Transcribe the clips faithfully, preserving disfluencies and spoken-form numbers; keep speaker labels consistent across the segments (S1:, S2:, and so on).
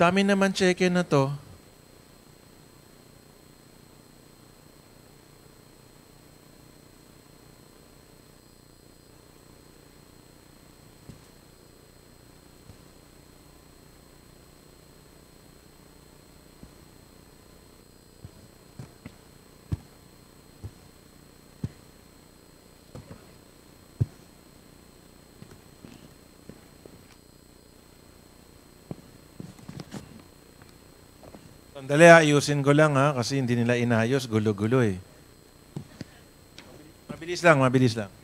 S1: Dami naman check-in na to. Sandali, ayusin ko lang ha, kasi hindi nila inayos, gulo-gulo eh. Mabilis lang, mabilis lang.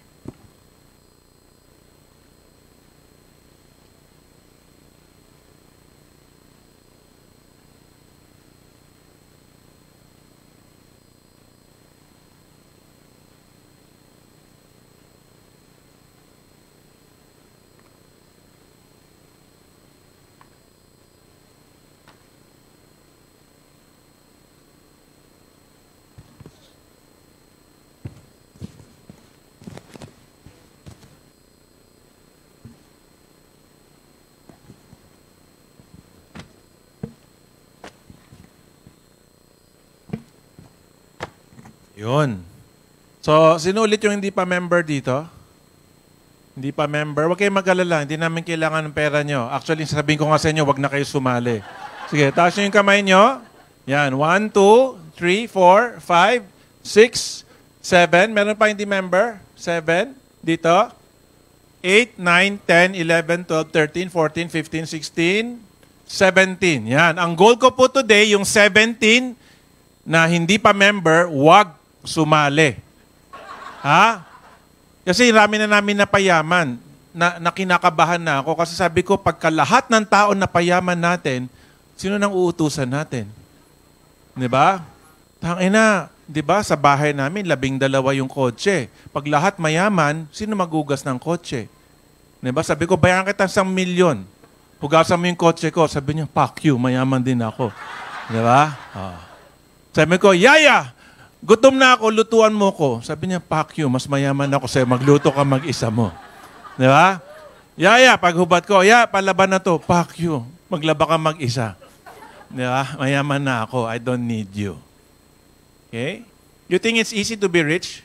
S1: Yun. So, sino ulit yung hindi pa member dito? Hindi pa member? Huwag kayong mag-alala. Hindi namin kailangan ng pera nyo. Actually, sabihin ko nga sa inyo, huwag na kayo sumali. Sige, taas nyo yung kamay nyo. Yan. One, two, three, four, five, six, seven. Meron pa hindi member? Seven. Dito. Eight, nine, ten, eleven, twelve, thirteen, fourteen, fifteen, sixteen, seventeen. Yan. Ang goal ko po today, yung seventeen na hindi pa member, huwag sumali. Ha? Kasi rami na namin napayaman na, na kinakabahan na ako kasi sabi ko, pagka lahat ng tao na payaman natin, sino nang uutusan natin? Di ba? Tangina, di ba, sa bahay namin, labing dalawa yung kotse. Pag lahat mayaman, sino magugas ng kotse? Di ba? Sabi ko, bayaran kita isang milyon. Hugasan mo yung kotse ko. Sabi niya, fuck you, mayaman din ako. Di ba? Oh. Sabi ko, Yaya, gutom na ako, lutuan mo ko. Sabi niya, fuck you, mas mayaman ako sa'yo, magluto ka mag-isa mo. Di ba? Yaya, paghubat ko, ya, palaban na to, fuck you, maglaba ka mag-isa. Di ba? Mayaman na ako, I don't need you. Okay? You think it's easy to be rich?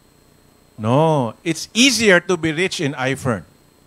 S1: No. It's easier to be rich in iFern.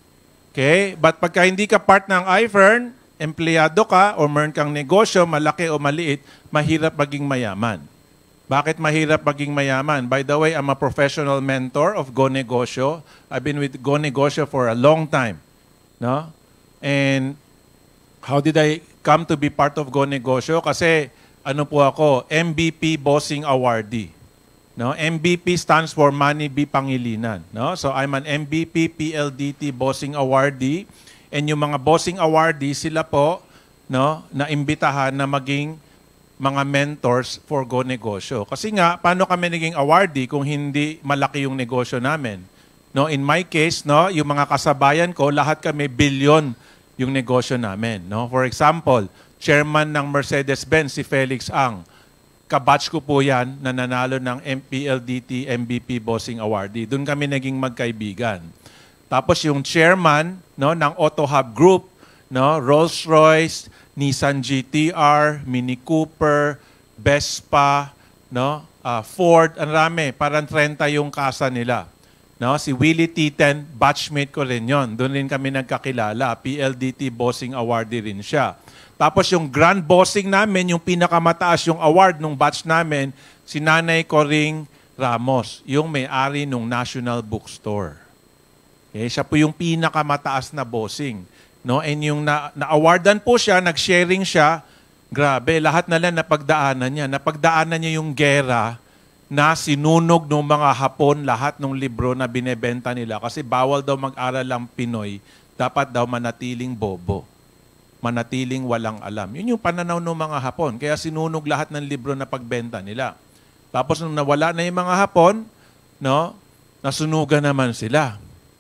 S1: Okay? But pagka hindi ka part ng iFern, empleyado ka o meron kang negosyo, malaki o maliit, mahirap maging mayaman. Bakit mahirap maging mayaman? By the way, I'm a professional mentor of Go Negosyo. I've been with Go Negosyo for a long time. No? And how did I come to be part of Go Negosyo? Kasi ano po ako, M V P Bossing Awardee. No? M V P stands for Money B Pangilinan. No? So I'm an M V P P L D T Bossing Awardee. And yung mga bossing awardees, sila po, no, naimbitahan na maging mga mentors for Go Negosyo. Kasi nga, paano kami naging awardee kung hindi malaki yung negosyo namin? No, in my case, no, yung mga kasabayan ko, lahat kami billion yung negosyo namin. No? For example, chairman ng Mercedes-Benz, si Felix Ang. Kabatch ko po yan na nanalo ng M P L D T M V P Bossing Awardee. Doon kami naging magkaibigan. Tapos yung chairman, no, ng Auto Hub Group, no, Rolls-Royce, Nissan G T R, Mini Cooper, Vespa, no, uh, Ford, ang rami, parang thirty yung kasa nila. No, si Willie Titen, batchmate ko rin yon. Doon rin kami nagkakilala. P L D T Bossing Awardee rin siya. Tapos yung grand bossing namin, yung pinakamataas yung award nung batch namin, si Nanay Coring Ramos, yung may-ari ng National Bookstore. Okay, siya po yung pinakamataas na bossing. No? And yung na, na-awardan po siya, nag-sharing siya, grabe, lahat na lang napagdaanan niya. Napagdaanan niya yung gera na sinunog ng mga Hapon lahat ng libro na binebenta nila kasi bawal daw mag-aral ang Pinoy, dapat daw manatiling bobo. Manatiling walang alam. Yun yung pananaw ng mga Hapon. Kaya sinunog lahat ng libro na pagbenta nila. Tapos nung nawala na yung mga Hapon, no, nasunugan naman sila.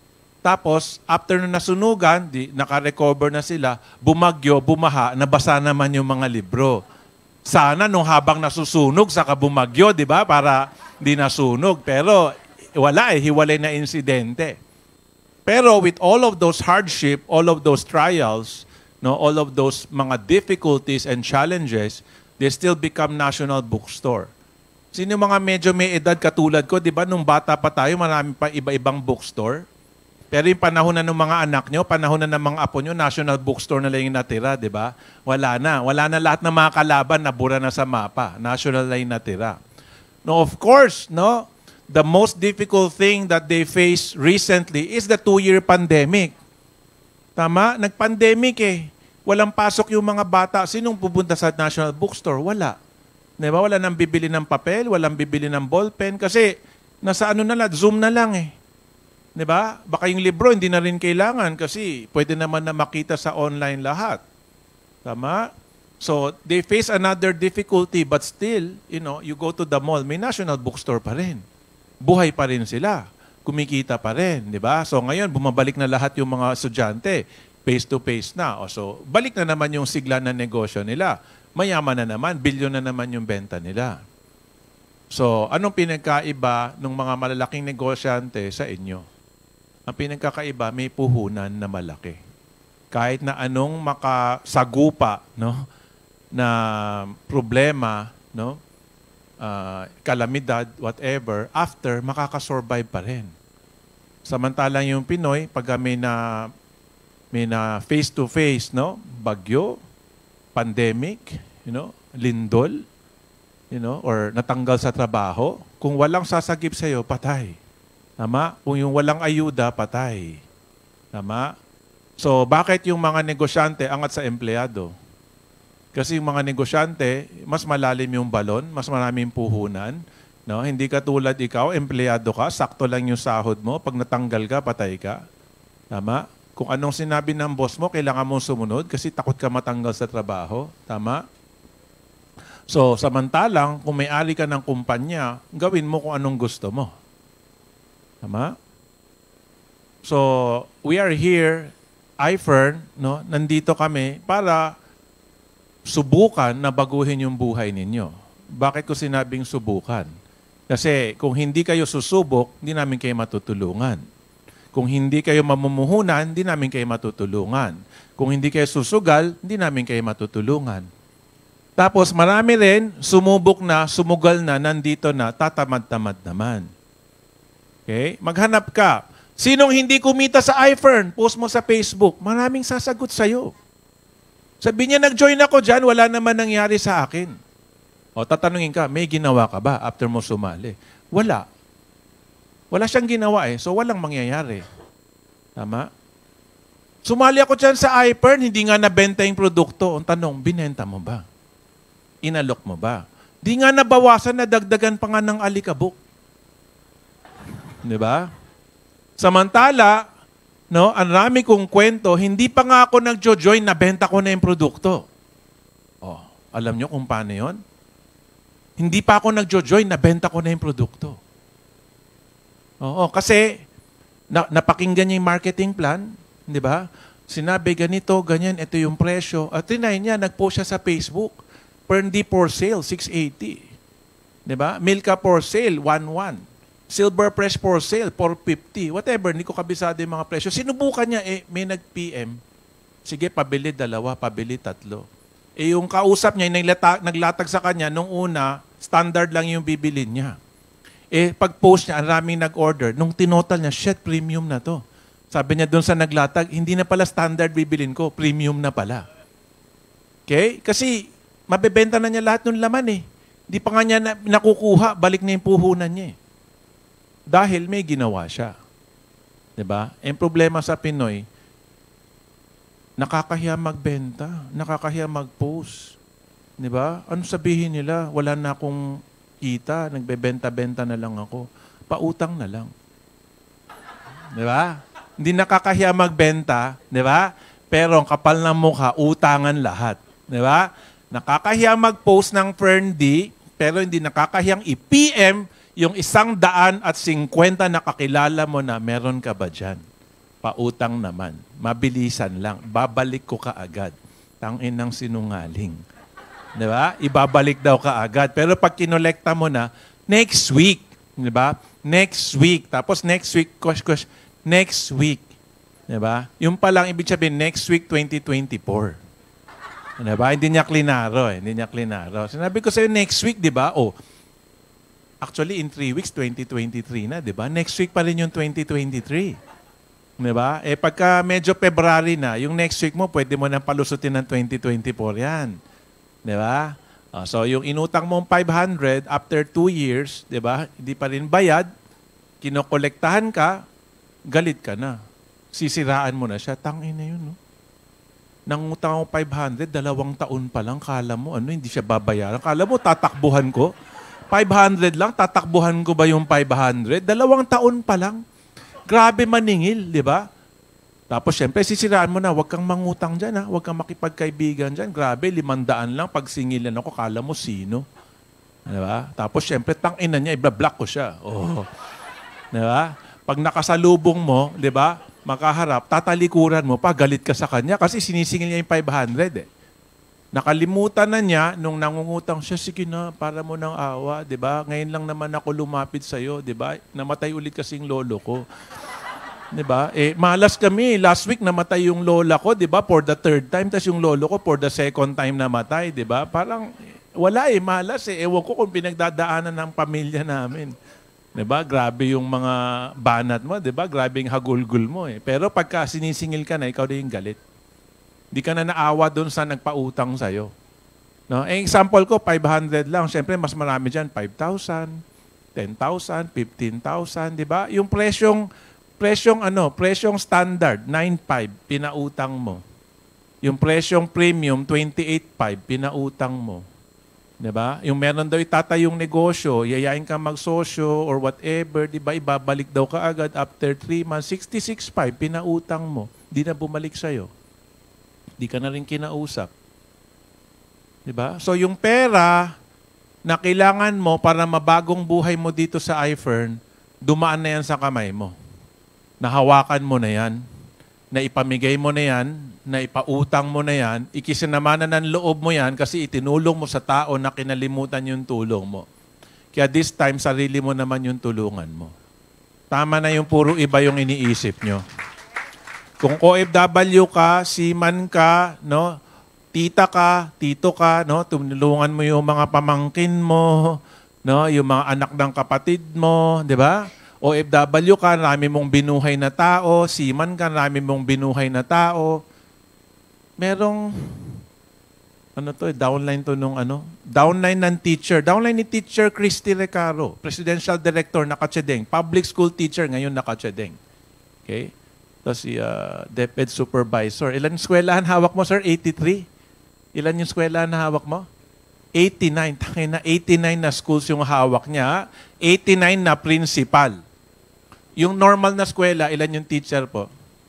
S1: Tapos, after na nasunugan, di, naka-recover na sila, bumagyo, bumaha, nabasa naman yung mga libro. Sana nung habang nasusunog, saka bumagyo, di ba? Para di nasunog. Pero wala eh, hiwalay na insidente. Pero with all of those hardship, all of those trials, no, all of those mga difficulties and challenges, they still become national bookstore. Sino mga medyo may edad katulad ko, di ba, nung bata pa tayo, marami pa iba-ibang bookstore. Pero yung panahon na ng mga anak nyo, panahon na ng mga apo nyo, national bookstore na lang yung natira, di ba? Wala na. Wala na lahat ng mga kalaban, nabura na sa mapa. National na yung natira. No, of course, no, the most difficult thing that they face recently is the two-year pandemic. Tama? Nag-pandemic eh. Walang pasok yung mga bata. Sinong pupunta sa national bookstore? Wala. Di ba? Wala nang bibili ng papel, walang bibili ng ballpen. Kasi nasa ano na lang, Zoom na lang eh. Di ba? Baka yung libro hindi na rin kailangan kasi pwede naman na makita sa online lahat. Tama? So, they face another difficulty but still, you know, you go to the mall, may national bookstore pa rin. Buhay pa rin sila. Kumikita pa rin, di ba? So, ngayon, bumabalik na lahat yung mga estudyante. Face-to-face na. O, so, balik na naman yung sigla na negosyo nila. Mayaman na naman, bilyon na naman yung benta nila. So, anong pinagkaiba ng mga malalaking negosyante sa inyo? Ang pinagkakaiba, may puhunan na malaki. Kahit na anong makasagupa, no, na problema, no, uh, kalamidad, whatever, after, makakasurvive pa rin. Samantalang yung Pinoy, pag may na, may na face-to-face, no, bagyo, pandemic, you know, lindol, you know, or natanggal sa trabaho, kung walang sasagip sa'yo, patay. Tama? Kung yung walang ayuda, patay. Tama? So, bakit yung mga negosyante angat sa empleyado? Kasi yung mga negosyante, mas malalim yung balon, mas maraming puhunan. No? Hindi ka tulad ikaw, empleyado ka, sakto lang yung sahod mo. Pag natanggal ka, patay ka. Tama? Kung anong sinabi ng boss mo, kailangan mong sumunod kasi takot ka matanggal sa trabaho. Tama? So, samantalang, kung may-ari ka ng kumpanya, gawin mo kung anong gusto mo. Tama? So, we are here, I F E R N, no? Nandito kami para subukan na baguhin yung buhay ninyo. Bakit ko sinabing subukan? Kasi kung hindi kayo susubok, hindi namin kayo matutulungan. Kung hindi kayo mamumuhunan, hindi namin kayo matutulungan. Kung hindi kayo susugal, hindi namin kayo matutulungan. Tapos marami rin, sumubok na, sumugal na, nandito na, tatamad-tamad naman. Okay? Maghanap ka. Sinong hindi kumita sa I F E R N? Post mo sa Facebook. Maraming sasagot sa'yo. Sabi niya, nag-join ako dyan, wala naman nangyari sa akin. O, tatanungin ka, may ginawa ka ba after mo sumali? Wala. Wala siyang ginawa eh, so walang mangyayari. Tama? Sumali ako dyan sa I F E R N, hindi nga nabenta yung produkto. Ang tanong, binenta mo ba? Inalok mo ba? Di nga nabawasan, nadagdagan pa nga ng alikabok. Di ba? Samantala, no, ang rami kong kwento, hindi pa nga ako nag-join, nabenta ko na yung produkto. Oh, alam nyo kung paano yun? Hindi pa ako nag-join, nabenta ko na yung produkto. Oo, kasi na, napakinggan niya yung marketing plan, di ba? Sinabi ganito, ganyan, ito yung presyo. At tinay niya, nag-post siya sa Facebook. Perndy for sale, six eighty. Di ba? Milka for sale, one one. Silver press for sale, four fifty. Whatever, hindi ko kabisado yung mga presyo. Sinubukan niya, eh, may nag-P M. Sige, pabili dalawa, pabili tatlo. Eh, yung kausap niya, yung naglata, naglatag sa kanya, nung una, standard lang yung bibilin niya. Eh, pag-post niya, ang raming nag-order. Nung tinotal niya, shit, premium na to. Sabi niya doon sa naglatag, hindi na pala standard bibilin ko, premium na pala. Okay? Kasi, mabebenta na niya lahat ng laman eh. Hindi pa nga niya na, nakukuha, balik na yung puhunan niya eh. Dahil may ginawa siya. Diba? Ang problema sa Pinoy, nakakahiya magbenta, nakakahiya mag-post. Diba? Ano sabihin nila? Wala na akong kita, nagbebenta-benta na lang ako. Pautang na lang. Diba? Hindi nakakahiya magbenta, diba? Pero ang kapal ng mukha, utangan lahat. Diba? Nakakahiya mag-post ng Ferndy, pero hindi nakakahiyang i-P M yung isang daan at singkwenta na kakilala mo na meron ka ba dyan? Pautang naman. Mabilisan lang. Babalik ko ka agad. Tangin ng sinungaling. Di ba? Ibabalik daw ka agad. Pero pag kinolekta mo na, next week. Di ba? Next week. Tapos next week, kush, kush, next week. Diba? Yung palang ibig sabihin, next week, twenty twenty-four. Diba? Hindi niya klinaro eh. Hindi niya klinaro. Sinabi ko sa'yo, next week, di ba? Oh, actually, in three weeks, twenty twenty-three na, di ba? Next week pa rin yung twenty twenty-three. Di ba? Eh, pagka medyo February na, yung next week mo, pwede mo nang palusutin ng twenty twenty-four yan. Di ba? Uh, so, yung inutang mong five hundred, after two years, di ba? Hindi pa rin bayad, kinokolektahan ka, galit ka na. Sisiraan mo na siya. Tangin na yun, no? Nangutang ako five hundred, dalawang taon pa lang, kala mo, ano, hindi siya babayaran. Kala mo, tatakbuhan ko. five hundred lang, tatakbuhan ko ba yung five hundred? Dalawang taon pa lang. Grabe maningil, di ba? Tapos, syempre, sisiraan mo na, huwag kang mangutang dyan, ha? Huwag kang makipagkaibigan dyan. Grabe, limandaan lang, pag singilan ako, kala mo sino. Di ba? Tapos, syempre, tangina niya, ibablock ko siya. Oh. Di ba? Pag nakasalubong mo, di ba, makaharap, tatalikuran mo pa, galit ka sa kanya kasi sinisingil niya yung five hundred eh. Nakalimutan na niya nung nangungutang siya, sige na, para mo ng awa, di ba? Ngayon lang naman ako lumapit sa'yo, di ba? Namatay ulit kasing lolo ko. Di ba? Eh, malas kami. Last week namatay yung lola ko, di ba? For the third time. Tapos yung lolo ko for the second time namatay, di ba? Parang wala eh, malas eh. Ewan ko kung pinagdadaanan ng pamilya namin. Diba? Grabe yung mga banat mo, diba? Grabe yung hagulgul mo eh. Pero pagka sinisingil ka na, ikaw na yung galit. Di ka na naawa doon sa nagpautang sa'yo. No? Eh, example ko, five hundred lang. Siyempre, mas marami dyan, five thousand, ten thousand, fifteen thousand, diba? Yung presyong, presyong ano, presyong standard, nine five, pinautang mo. Yung presyong premium, twenty-eight five, pinautang mo. Diba? Yung meron daw itatayong negosyo, yayain ka magsosyo or whatever, diba? Ibabalik daw ka agad after three months, sixty-six five, pinautang mo. Di na bumalik sa'yo. Di ka na rin kinausap. Diba? So yung pera na kailangan mo para mabagong buhay mo dito sa iFern, dumaan na yan sa kamay mo. Nahawakan mo na yan. Naipamigay mo na yan, naipautang mo na yan, ikisinamanan ng loob mo yan kasi itinulong mo sa tao na kinalimutan yung tulong mo. Kaya this time, sarili mo naman yung tulungan mo. Tama na yung puro iba yung iniisip nyo. Kung O F W ka, seaman ka, no, tita ka, tito ka, no, tumulungan mo yung mga pamangkin mo, no, yung mga anak ng kapatid mo, di ba? O F W ka, rami mong binuhay na tao. Seaman ka, rami mong binuhay na tao. Merong, ano to, downline to nung ano? Downline ng teacher. Downline ni Teacher Christy Recaro, Presidential Director, Nakachedeng. Public School Teacher, ngayon Nakachedeng. Okay? Tapos si uh, DepEd Supervisor. Ilan yung eskwelahan hawak mo, sir? eighty-three? Ilan yung eskwelahan na hawak mo? eighty-nine. Tangin na, eighty-nine na schools yung hawak niya. eighty-nine na principal. Yung normal na eskwela, ilan yung teacher po?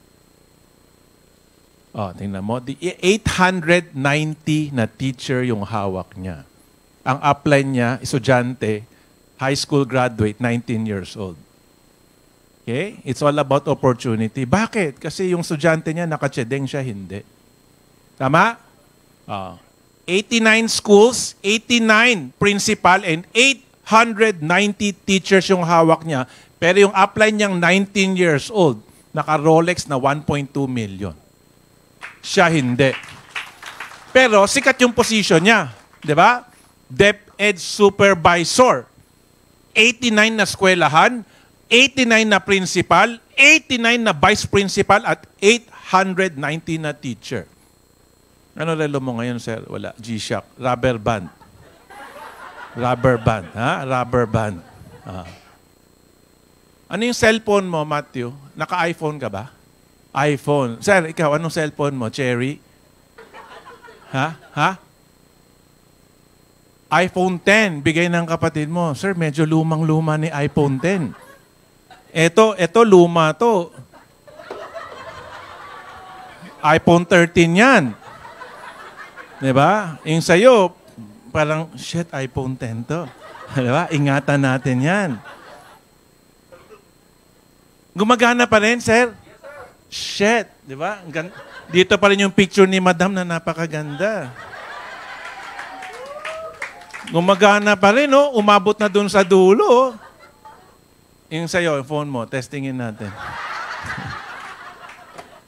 S1: Oh, tingnan mo. The eight hundred ninety na teacher yung hawak niya. Ang upline niya, estudyante, high school graduate, nineteen years old. Okay? It's all about opportunity. Bakit? Kasi yung estudyante niya, nakachedeng siya, hindi. Tama? Oh. eighty-nine schools, eighty-nine principal, and eight hundred ninety teachers yung hawak niya. Pero yung upline niyang nineteen years old, naka-Rolex na one point two million. Siya hindi. Pero sikat yung position niya. Di ba? DepEd Supervisor. eighty-nine na eskwelahan, eighty-nine na principal, eighty-nine na vice principal, at eight hundred ninety na teacher. Ano relo mo ngayon, sir? Wala. G-Shock. Rubber band. Rubber band. Ha? Rubber band. Ah. Ano yung cellphone mo, Matthew? Naka-iPhone ka ba? iPhone. Sir, ikaw, anong cellphone mo? Cherry? Ha? Ha? iPhone ten. Bigay ng kapatid mo. Sir, medyo lumang-luma ni iPhone ten. Eto, eto, luma to. iPhone thirteen yan. Diba? Yung sa'yo, parang, shit, iPhone ten to. Diba? Ingatan natin yan. Gumagana pa rin, sir? Shit, di ba? Dito pa rin yung picture ni Madam na napakaganda. Gumagana pa rin, no? Umabot na dun sa dulo. Oh. Yung sa'yo, yung phone mo, testingin natin.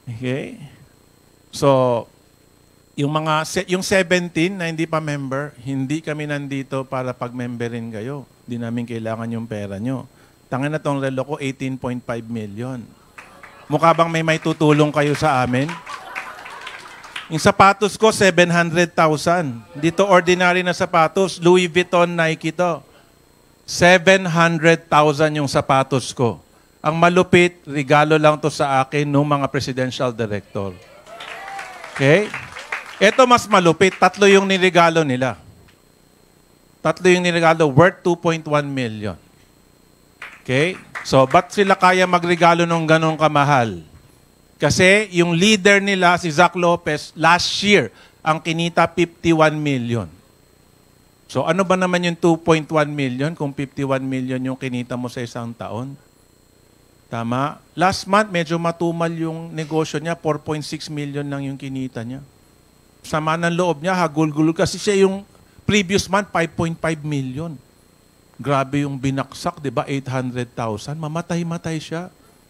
S1: Okay? So, yung mga se- yung seventeen na hindi pa member, hindi kami nandito para pag-memberin kayo. Hindi namin kailangan yung pera nyo. Tangin na tong relo ko, eighteen point five million. Mukha bang may may tutulong kayo sa amin? Yung sapatos ko, seven hundred thousand. Dito ordinary na sapatos, Louis Vuitton, Nike to. seven hundred thousand yung sapatos ko. Ang malupit, regalo lang to sa akin ng mga presidential director. Okay? Ito mas malupit. Tatlo yung niregalo nila. Tatlo yung niregalo worth two point one million. Okay? So, ba't sila kaya magregalo ng ganong kamahal? Kasi yung leader nila, si Zac Lopez, last year, ang kinita fifty-one million. So, ano ba naman yung two point one million kung fifty-one million yung kinita mo sa isang taon? Tama? Last month, medyo matumal yung negosyo niya. four point six million lang yung kinita niya. Sama ng loob niya, hagulgulo kasi siya yung previous month, five point five million. Grabe yung binaksak, di ba? eight hundred thousand. Mamatay-matay siya.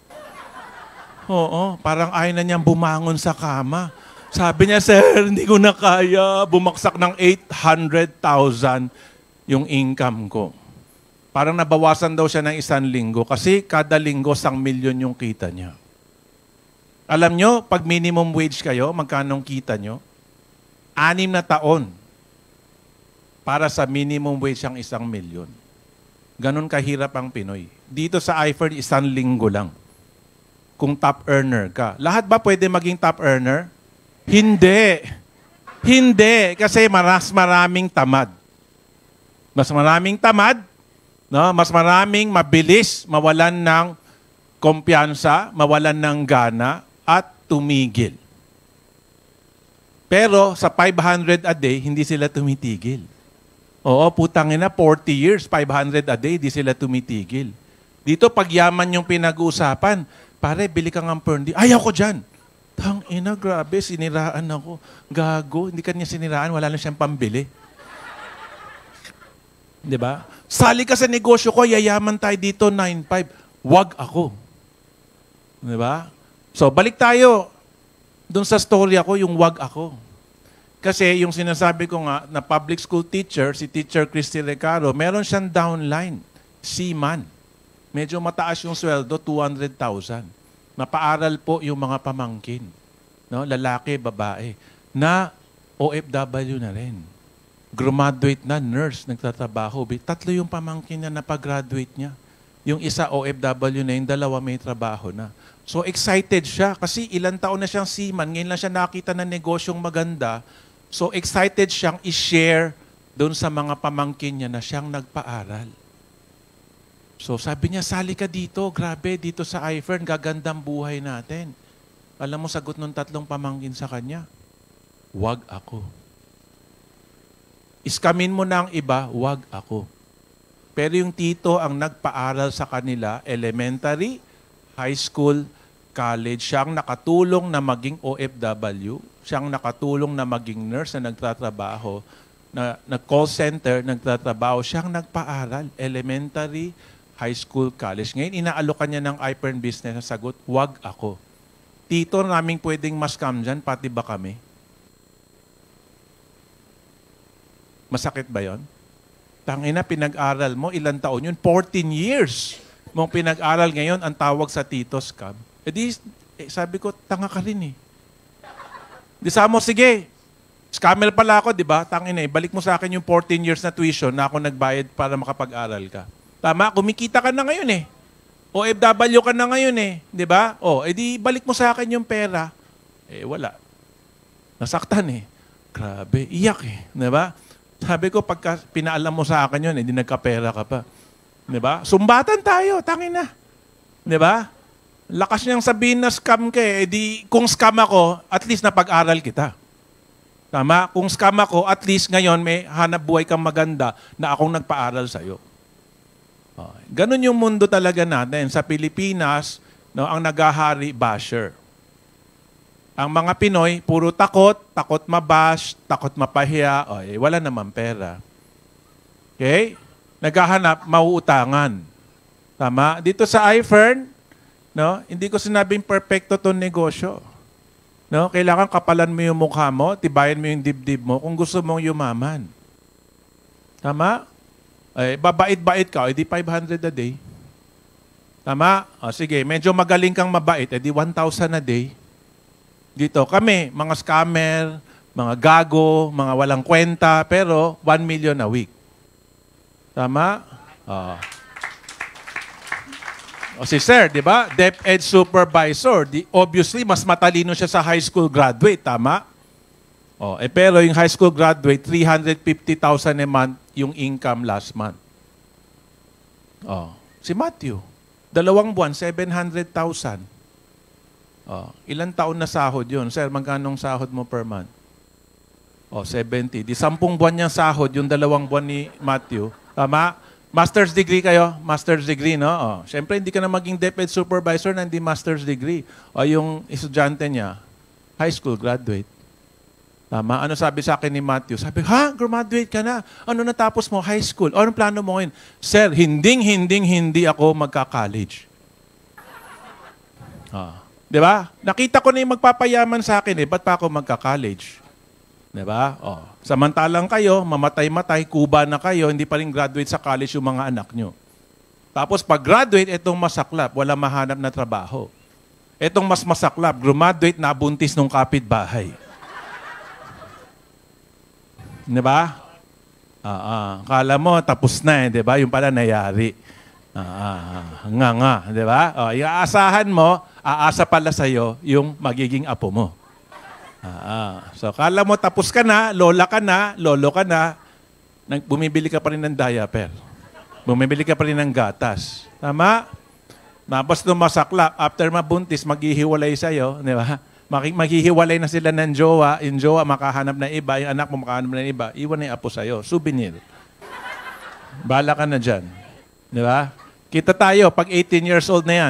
S1: Oo, parang ayaw na niyang bumangon sa kama. Sabi niya, sir, hindi ko na kaya. Bumaksak ng eight hundred thousand yung income ko. Parang nabawasan daw siya ng isang linggo kasi kada linggo, isang milyon yung kita niya. Alam nyo, pag minimum wage kayo, magkanong kita nyo? Anim na taon para sa minimum wage ang isang milyon. Ganon kahirap ang Pinoy. Dito sa I F E R, isang linggo lang. Kung top earner ka. Lahat ba pwede maging top earner? Hindi. Hindi. Kasi maras maraming tamad. Mas maraming tamad, no? Mas maraming mabilis mawalan ng kumpiyansa, mawalan ng gana, at tumigil. Pero sa five hundred a day, hindi sila tumitigil. Oo, putangin na, forty years, five hundred a day, hindi sila tumitigil. Dito, pag yaman yung pinag-uusapan, pare, bili ka ng Ferndi. Ayaw ko dyan. Tang ina, grabe, siniraan ako. Gago, hindi ka niya siniraan, wala na siyang pambili. Di ba? Sali ka sa negosyo ko, yayaman tayo dito, nine five. Wag ako. Di ba? So, balik tayo doon sa story ako, yung wag ako. Kasi yung sinasabi ko nga, na public school teacher, si Teacher Christy Recaro, meron siyang downline, seaman. Medyo mataas yung sweldo, two hundred thousand. Napaaral po yung mga pamangkin. No? Lalaki, babae. Na O F W na rin. Graduate na, nurse, nagtatrabaho. Tatlo yung pamangkin na napag-graduate niya. Yung isa O F W na, yung dalawa may trabaho na. So excited siya kasi ilang taon na siyang seaman, ngayon lang siya nakita ng negosyong maganda. So excited siyang i-share doon sa mga pamangkin niya na siyang nagpaaral. So sabi niya, sali ka dito, grabe, dito sa I F E R, gagandang buhay natin. Alam mo, sagot ng tatlong pamangkin sa kanya, wag ako. Iskamin mo na ang iba, wag ako. Pero yung tito ang nagpaaral sa kanila, elementary, high school, college, siyang nakatulong na maging O F W, siyang nakatulong na maging nurse na nagtatrabaho, na, na call center, nagtatrabaho, siyang nagpaaral, elementary, high school, college. Ngayon, inaalokan niya ng I F E R business na sagot, wag ako. Tito, naming pwedeng mas-scam dyan, pati ba kami? Masakit ba yon? Tangina, pinag-aral mo, ilang taon yun? fourteen years mong pinag-aral ngayon, ang tawag sa tito scam. E di, eh, sabi ko, tanga ka rin eh. Di sa mo, sige, scammer pala ako, di ba? Tangina eh, balik mo sa akin yung fourteen years na tuition na ako nagbayad para makapag-aral ka. Tama, kumikita ka na ngayon eh. O F W ka na ngayon eh, di ba? O, edi balik mo sa akin yung pera. Eh, wala. Nasaktan eh. Grabe, iyak eh, di ba? Sabi ko, pagka pinaalam mo sa akin yun, edi nagkapera ka pa. Di ba? Sumbatan tayo, tangin na. Di ba? Lakas niyang sabihin na scam ka eh, edi kung scam ako, at least napag-aral kita. Tama? Kung scam ako, at least ngayon may hanap buhay kang maganda na akong nagpaaral sa'yo. Oh, ganun yung mundo talaga natin. Sa Pilipinas, no, ang nagahari, basher. Ang mga Pinoy, puro takot, takot mabash, takot mapahiya, oh, eh, wala naman pera. Okay? Naghahanap, mauutangan. Tama? Dito sa I F E R, no, hindi ko sinabing perfecto itong negosyo. No? Kailangan kapalan mo yung mukha mo, tibayan mo yung dibdib mo kung gusto mong yumaman. Tama? Eh, babait-bait ka, edi five hundred a day. Tama? O, sige, medyo magaling kang mabait, edi one thousand a day. Dito, kami, mga scammer, mga gago, mga walang kwenta, pero one million a week. Tama? O. O si Sir, di ba? DepEd supervisor. Di, obviously, mas matalino siya sa high school graduate. Tama? O, eh, pero yung high school graduate, three hundred fifty thousand a month yung income last month. O, si Matthew, dalawang buwan, seven hundred thousand. O, ilang taon na sahod yun? Sir, magkanong sahod mo per month? O, seventy. Di sampung buwan niyang sahod, yung dalawang buwan ni Matthew. Tama? Master's degree kayo? Master's degree, no? O, siyempre, hindi ka na maging DepEd supervisor na hindi master's degree. O, yung estudyante niya, high school graduate. Tama? Ano sabi sa akin ni Matthew? Sabi, ha? Graduate ka na? Ano natapos mo? High school. O, anong plano mo ngayon? Sir, hinding, hinding, hindi ako magka-college. Ah. Di ba? Nakita ko na yung magpapayaman sa akin eh. Ba't pa ako magka-college? Di ba? Oh. Samantalang kayo, mamatay-matay, kuba na kayo, hindi pa rin graduate sa college yung mga anak nyo. Tapos pag graduate, itong masaklap, wala mahanap na trabaho. Itong mas masaklap, graduate, nabuntis nung kapitbahay. Di ba? Ah, ah. Kala mo, tapos na eh, di ba? Yung pala nayari. Ah, ah. Nga nga, di ba? Oh, iaasahan mo, aasa pala sa'yo yung magiging apo mo. Ah, so, kala mo tapos ka na, lola ka na, lolo ka na, bumibili ka pa rin ng diaper. Bumibili ka pa rin ng gatas. Tama? Tapos nung masaklap, after mabuntis, maghihiwalay sa'yo, di ba? Maghihiwalay na sila ng jowa, yung jowa makahanap na iba, yung anak mo makahanap na iba, iwan na yung apo sa'yo. Souvenir. Bala ka na dyan. Di ba? Kita tayo, pag eighteen years old na yan.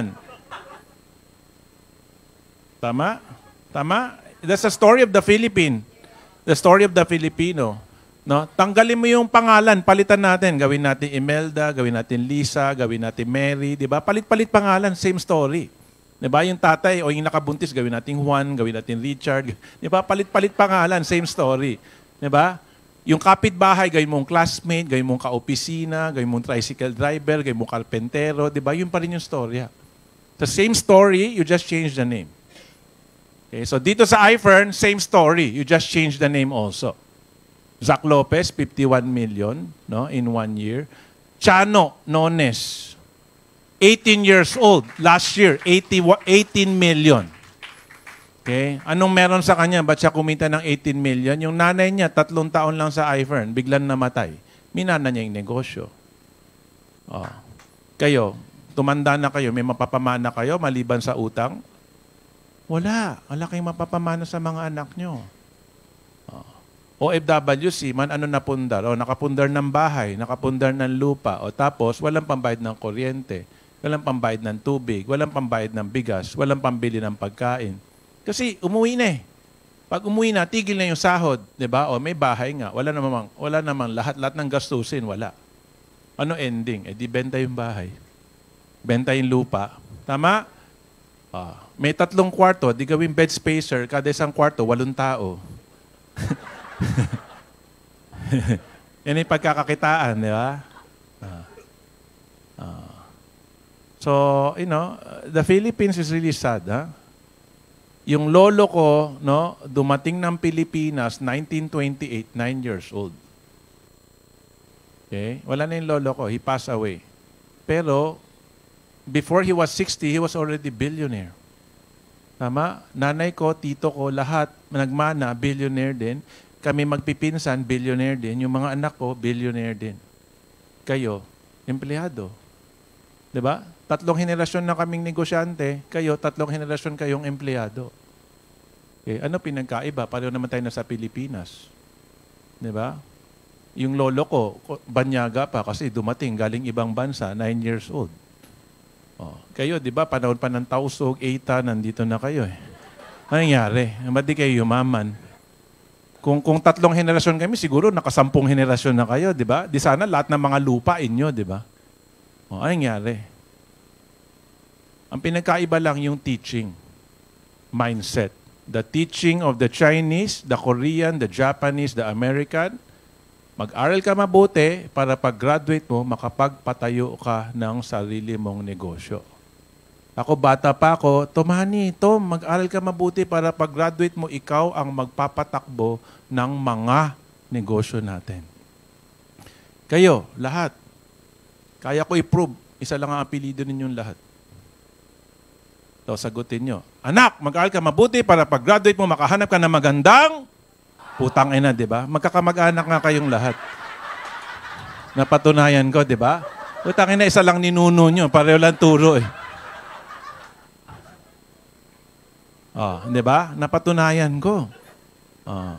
S1: Tama? Tama? That's the story of the Philippine. The story of the Filipino. No? Tanggalin mo yung pangalan, palitan natin. Gawin natin Imelda, gawin natin Lisa, gawin natin Mary, di ba? Palit-palit pangalan, same story. Di ba? Yung tatay o yung nakabuntis, gawin natin Juan, gawin natin Richard. Di ba? Palit-palit pangalan, same story. Di ba? Yung kapitbahay, gawin mong classmate, gawin mong ka-opisina, gawin mong tricycle driver, gawin mong karpentero, di ba? Yun pa rin yung storya. The same story, you just change the name. Okay, so dito sa iFern, same story. You just change the name also. Zach Lopez, fifty-one million no, in one year. Chano Nones, eighteen years old. Last year, eighteen million. Okay? Anong meron sa kanya? Ba't siya kumita ng eighteen million? Yung nanay niya, tatlong taon lang sa iFern, biglang namatay. Minana niya yung negosyo. Oh. Kayo, tumanda na kayo, may mapapamana kayo maliban sa utang? Wala. Wala kayong mapapamana sa mga anak nyo. O F W C, man ano napundar? O nakapundar ng bahay, nakapundar ng lupa, o tapos walang pambayad ng kuryente, walang pambayad ng tubig, walang pambayad ng bigas, walang pambili ng pagkain. Kasi umuwi na eh. Pag umuwi na, tigil na yung sahod, di ba? O may bahay nga, wala namang, wala namang lahat-lahat ng gastusin, wala. Ano ending? Eh di benta yung bahay. Benta yung lupa. Tama? Ah. May tatlong kwarto, di gawing bed spacer, kada isang kwarto, walong tao. Yan yung pagkakakitaan, di ba? Ah. Ah. So, you know, the Philippines is really sad, ha? Yung lolo ko, no, dumating ng Pilipinas, nineteen twenty-eight, nine years old. Okay? Wala na yung lolo ko. He passed away. Pero, before he was sixty, he was already billionaire. Tama? Nanay ko, tito ko, lahat nagmana, billionaire din. Kami magpipinsan, billionaire din. Yung mga anak ko, billionaire din. Kayo, empleyado. Diba? Tatlong henerasyon na kaming negosyante, kayo, tatlong henerasyon kayong empleyado. Okay, ano pinagkaiba? Pareho naman tayo nasa Pilipinas. Diba? Yung lolo ko, banyaga pa kasi dumating galing ibang bansa, nine years old. Oh, kayo, di ba, panahon pa ng Tausog, Eita, nandito na kayo eh. Ano nangyari? Ba't di kayo yumaman? Kung, kung tatlong henerasyon kami, siguro nakasampung henerasyon na kayo, di ba? Di sana lahat ng mga lupa inyo, di ba? Oh, ano nangyari? Ang pinagkaiba lang yung teaching, mindset. the teaching of the Chinese, the Korean, the Japanese, the American. Mag-aral ka mabuti para pag-graduate mo, makapagpatayo ka ng sarili mong negosyo. Ako, bata pa ako, Tomani, Tom, mag-aral ka mabuti para pag-graduate mo, ikaw ang magpapatakbo ng mga negosyo natin. Kayo, lahat. Kaya ko i-prove, isa lang ang apelido ninyong lahat. So, sagutin nyo. Anak, mag-aral ka mabuti para pag-graduate mo, makahanap ka ng magandang putang ina, di ba? Magkakamag-anak nga kayong lahat. Napatunayan ko, di ba? Putang ina, isa lang ninuno nyo. Pareho lang turo eh. Oh, di ba? Napatunayan ko. Oh.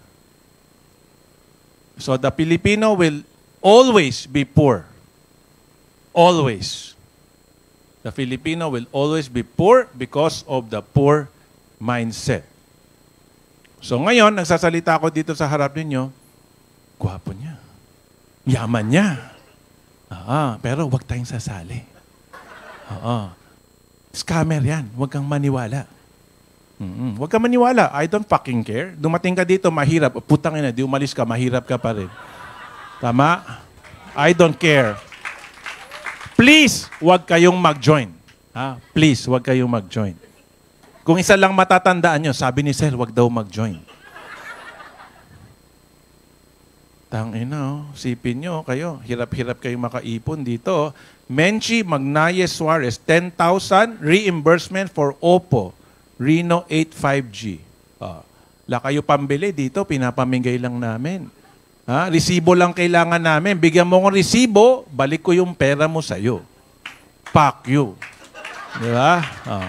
S1: So, the Filipino will always be poor. Always. The Filipino will always be poor because of the poor mindset. So ngayon, nagsasalita ako dito sa harap ninyo, gwapo niya. Yaman niya. Ah, pero huwag tayong sasali. Oo. Scammer yan. Huwag kang maniwala. Mm-hmm. Huwag kang maniwala. I don't fucking care. Dumating ka dito, mahirap. Putang ina, di umalis ka, mahirap ka pa rin. Tama? I don't care. Please, huwag kayong mag-join. Ha? Please, huwag kayong mag-join. Kung isa lang matatandaan nyo, sabi ni Sir, huwag daw mag-join. Tangina, oh. Sipin nyo, kayo. Hirap-hirap kayong makaipon dito. Menchi Magnaye Suarez, ten thousand reimbursement for Oppo Reno eight five G. Oh. La kayo pambili dito, pinapamigay lang namin. Ha? Resibo lang kailangan namin. Bigyan mo ng resibo, balik ko yung pera mo sa'yo. Fuck you. Di ba? Oh.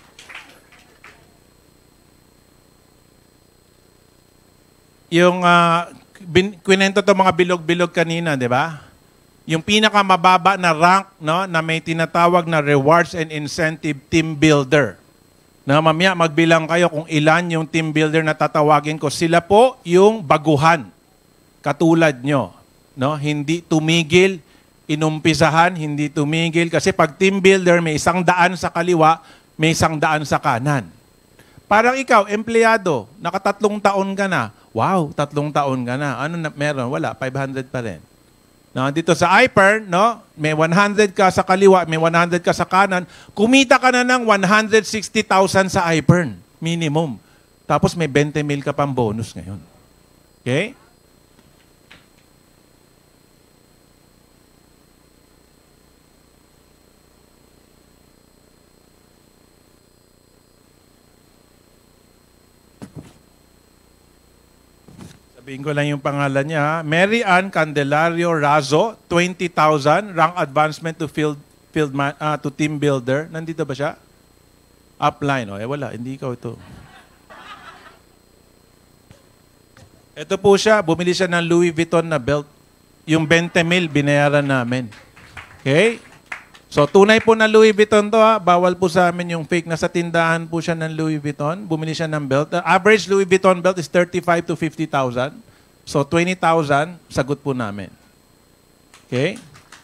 S1: Yung uh, bin, kwento to mga bilog-bilog kanina, di ba? Yung pinakamababa na rank, no, na may tinatawag na rewards and incentive team builder. Na mamaya magbilang kayo kung ilan yung team builder na tatawagin ko. Sila po yung baguhan. Katulad nyo, no? Hindi tumigil, inumpisahan, hindi tumigil. Kasi pag team builder, may isang daan sa kaliwa, may isang daan sa kanan. Parang ikaw, empleyado, nakatatlong taon ka na. Wow, tatlong taon ka na. Ano na meron? Wala, five hundred pa rin. No, dito sa I P E R, no? May one hundred ka sa kaliwa, may one hundred ka sa kanan. Kumita ka na ng one hundred sixty thousand sa I P E R, minimum. Tapos may twenty mil ka pang bonus ngayon. Okay? Sabihin ko lang yung pangalan niya. Ha? Mary Ann Candelario Razo, twenty thousand, rank advancement to field, field man, uh, to team builder. Nandito ba siya? Upline. O, eh wala, hindi ikaw ito. Ito po siya, bumili siya ng Louis Vuitton na belt. Yung twenty mil, binayaran namin. Okay? So, tunay po na Louis Vuitton to ha. Bawal po sa amin yung fake. Nasa tindahan po siya ng Louis Vuitton. Bumili siya ng belt. The average Louis Vuitton belt is thirty-five to fifty thousand. So, twenty thousand, sagot po namin. Okay?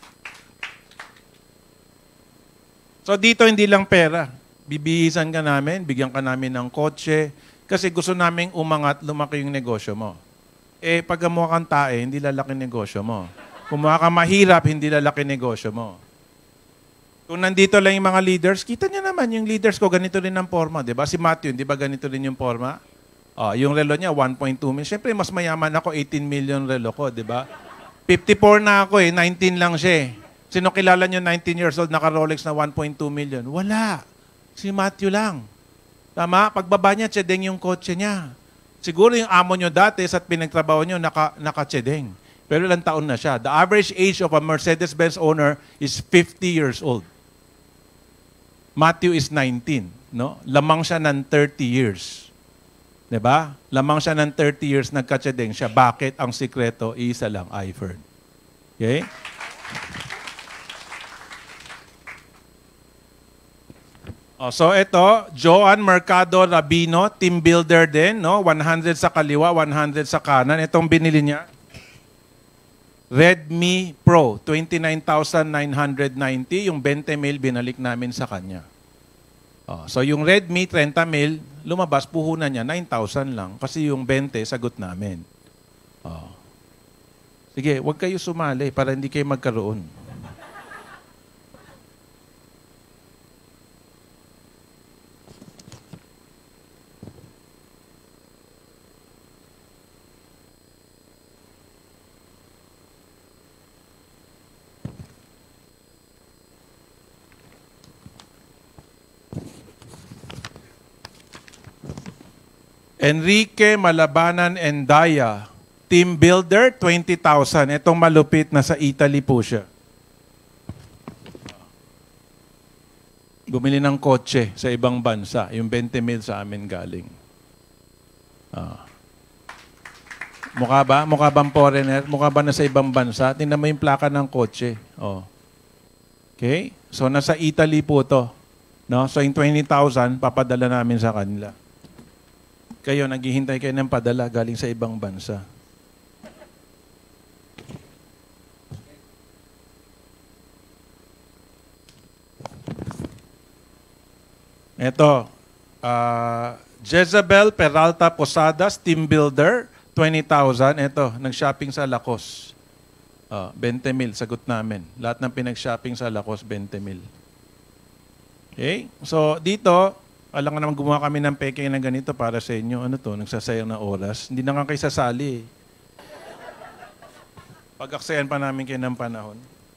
S1: So, dito hindi lang pera. Bibihisan ka namin, bigyan ka namin ng kotse. Kasi gusto namin umangat, lumaki yung negosyo mo. Eh, pag mukha kang tae, hindi lalaki negosyo mo. Kung mukha kang mahirap, hindi lalaki negosyo mo. Kung nandito lang yung mga leaders, kita niyo naman yung leaders ko, ganito rin ang forma, di ba? Si Matthew, di ba ganito rin yung forma? Oh, yung relo niya, one point two million. Siyempre, mas mayaman ako, eighteen million relo ko, di ba? fifty-four na ako eh, nineteen lang siya eh. Sino kilala niyo nineteen years old, naka-Rolex na one point two million? Wala. Si Matthew lang. Tama? Pagbaba niya, tsedeng yung kotse niya. Siguro yung amo niyo dati sa pinagtrabaho niyo, naka, naka-tsedeng. Pero ilang taon na siya. The average age of a Mercedes-Benz owner is fifty years old. Matthew is nineteen, no? Lamang siya ng thirty years. 'Di ba? Lamang siya ng thirty years nagkatsedeng siya. Bakit? Ang sikreto, isa lang, I F E R. Okay? Oh, so ito, Joan Mercado Rabino, team builder din, no? one hundred sa kaliwa, one hundred sa kanan. Itong binili niya. Redmi Pro, twenty-nine thousand nine hundred ninety. Yung twenty mil, binalik namin sa kanya. Oh, so yung Redmi, thirty mil, lumabas, puhunan niya, nine thousand lang. Kasi yung twenty, sagot namin. Oh. Sige, huwag kayo sumali para hindi kayo magkaroon. Enrique Malabanan Endaya, team builder, twenty thousand. Itong malupit na sa Italy po siya. Bumili ng kotse sa ibang bansa. Yung twenty mil sa amin galing. Ah. Mukha ba? Mukha bang foreigner? Mukha ba na sa ibang bansa? Tingnan mo yung plaka ng kotse. Oh. Okay? So, nasa Italy po to. No? So, yung twenty thousand, papadala namin sa kanila. Kayo, naghihintay kayo ng padala galing sa ibang bansa. Ito, uh, Jezebel Peralta Posadas, team builder, twenty thousand. Ito, nag-shopping sa Lacoste. Uh, twenty mil, sagot namin. Lahat ng pinag-shopping sa Lacoste, twenty mil. Okay? So, dito, alam nga naman gumawa kami ng peke na ganito para sa inyo. Ano to? Nagsasayang na oras. Hindi na nga kayo sasali eh. Pag-aksayan pa namin kayo ng panahon.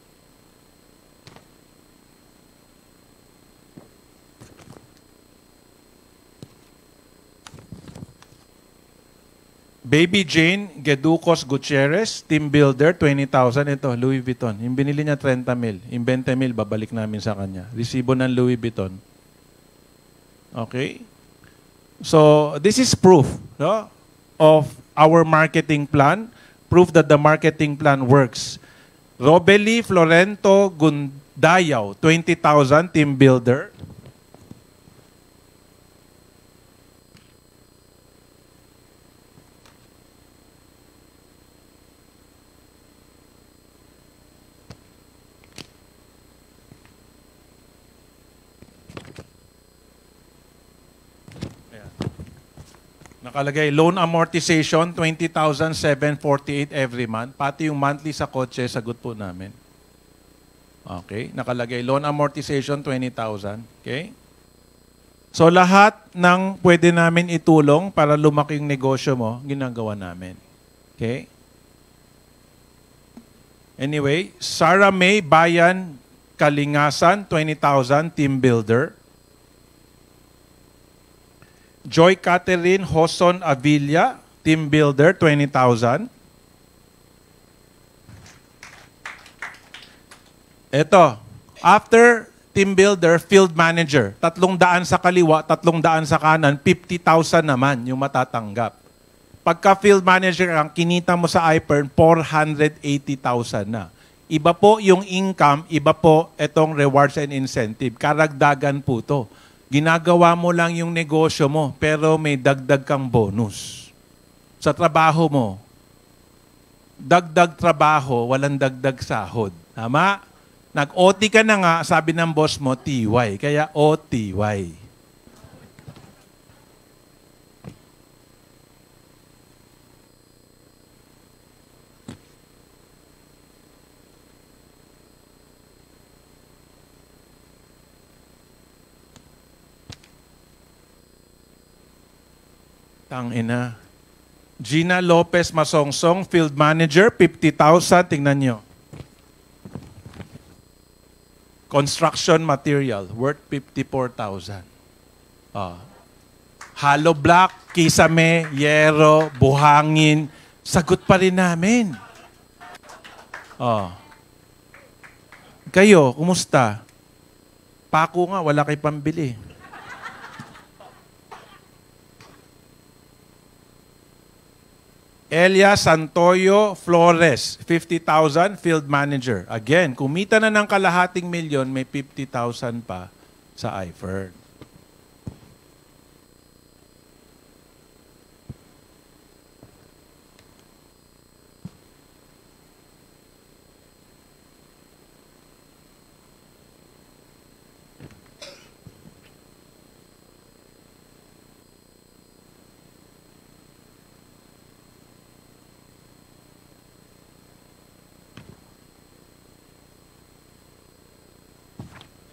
S1: Baby Jane Geducos Gutierrez, team builder, twenty thousand. Ito, Louis Vuitton. Yung binili niya, thirty mil. Yung twenty mil, babalik namin sa kanya. Resibo ng Louis Vuitton. Okay? So, this is proof, no, of our marketing plan. Proof that the marketing plan works. Robeli Florento Gundayaw, twenty thousand, team builder. Nakalagay, loan amortization, twenty thousand seven hundred forty-eight every month. Pati yung monthly sa kotse, sagot po namin. Okay. Nakalagay, loan amortization, twenty thousand. Okay. So, lahat ng pwede namin itulong para lumaki yung negosyo mo, ginagawa namin. Okay. Anyway, Sarah May Bayan Kalingasan, twenty thousand, team builder. Joy Catherine Hoson Avilla, team builder, twenty thousand. Ito, after team builder, field manager, tatlong daan sa kaliwa, tatlong daan sa kanan, fifty thousand naman yung matatanggap. Pagka field manager ang kinita mo sa iPern, four hundred eighty thousand na. Iba po yung income, iba po itong rewards and incentive. Karagdagan po to. Ginagawa mo lang yung negosyo mo, pero may dagdag kang bonus. Sa trabaho mo, dagdag trabaho, walang dagdag sahod. Tama? Nag-O T ka na nga, sabi ng boss mo, T Y. Kaya O T Y. Tangina. Gina Lopez Masongsong, field manager, fifty thousand. Tingnan nyo. Construction material, worth fifty-four thousand. Oh. Hollow block, kisame, yero, buhangin. Sagot pa rin namin. Oh. Kayo, kumusta? Pako nga, wala kay pambili. Elia Santoyo Flores, fifty thousand, field manager. Again, kumita na ng kalahating milyon, may fifty thousand pa sa iFern.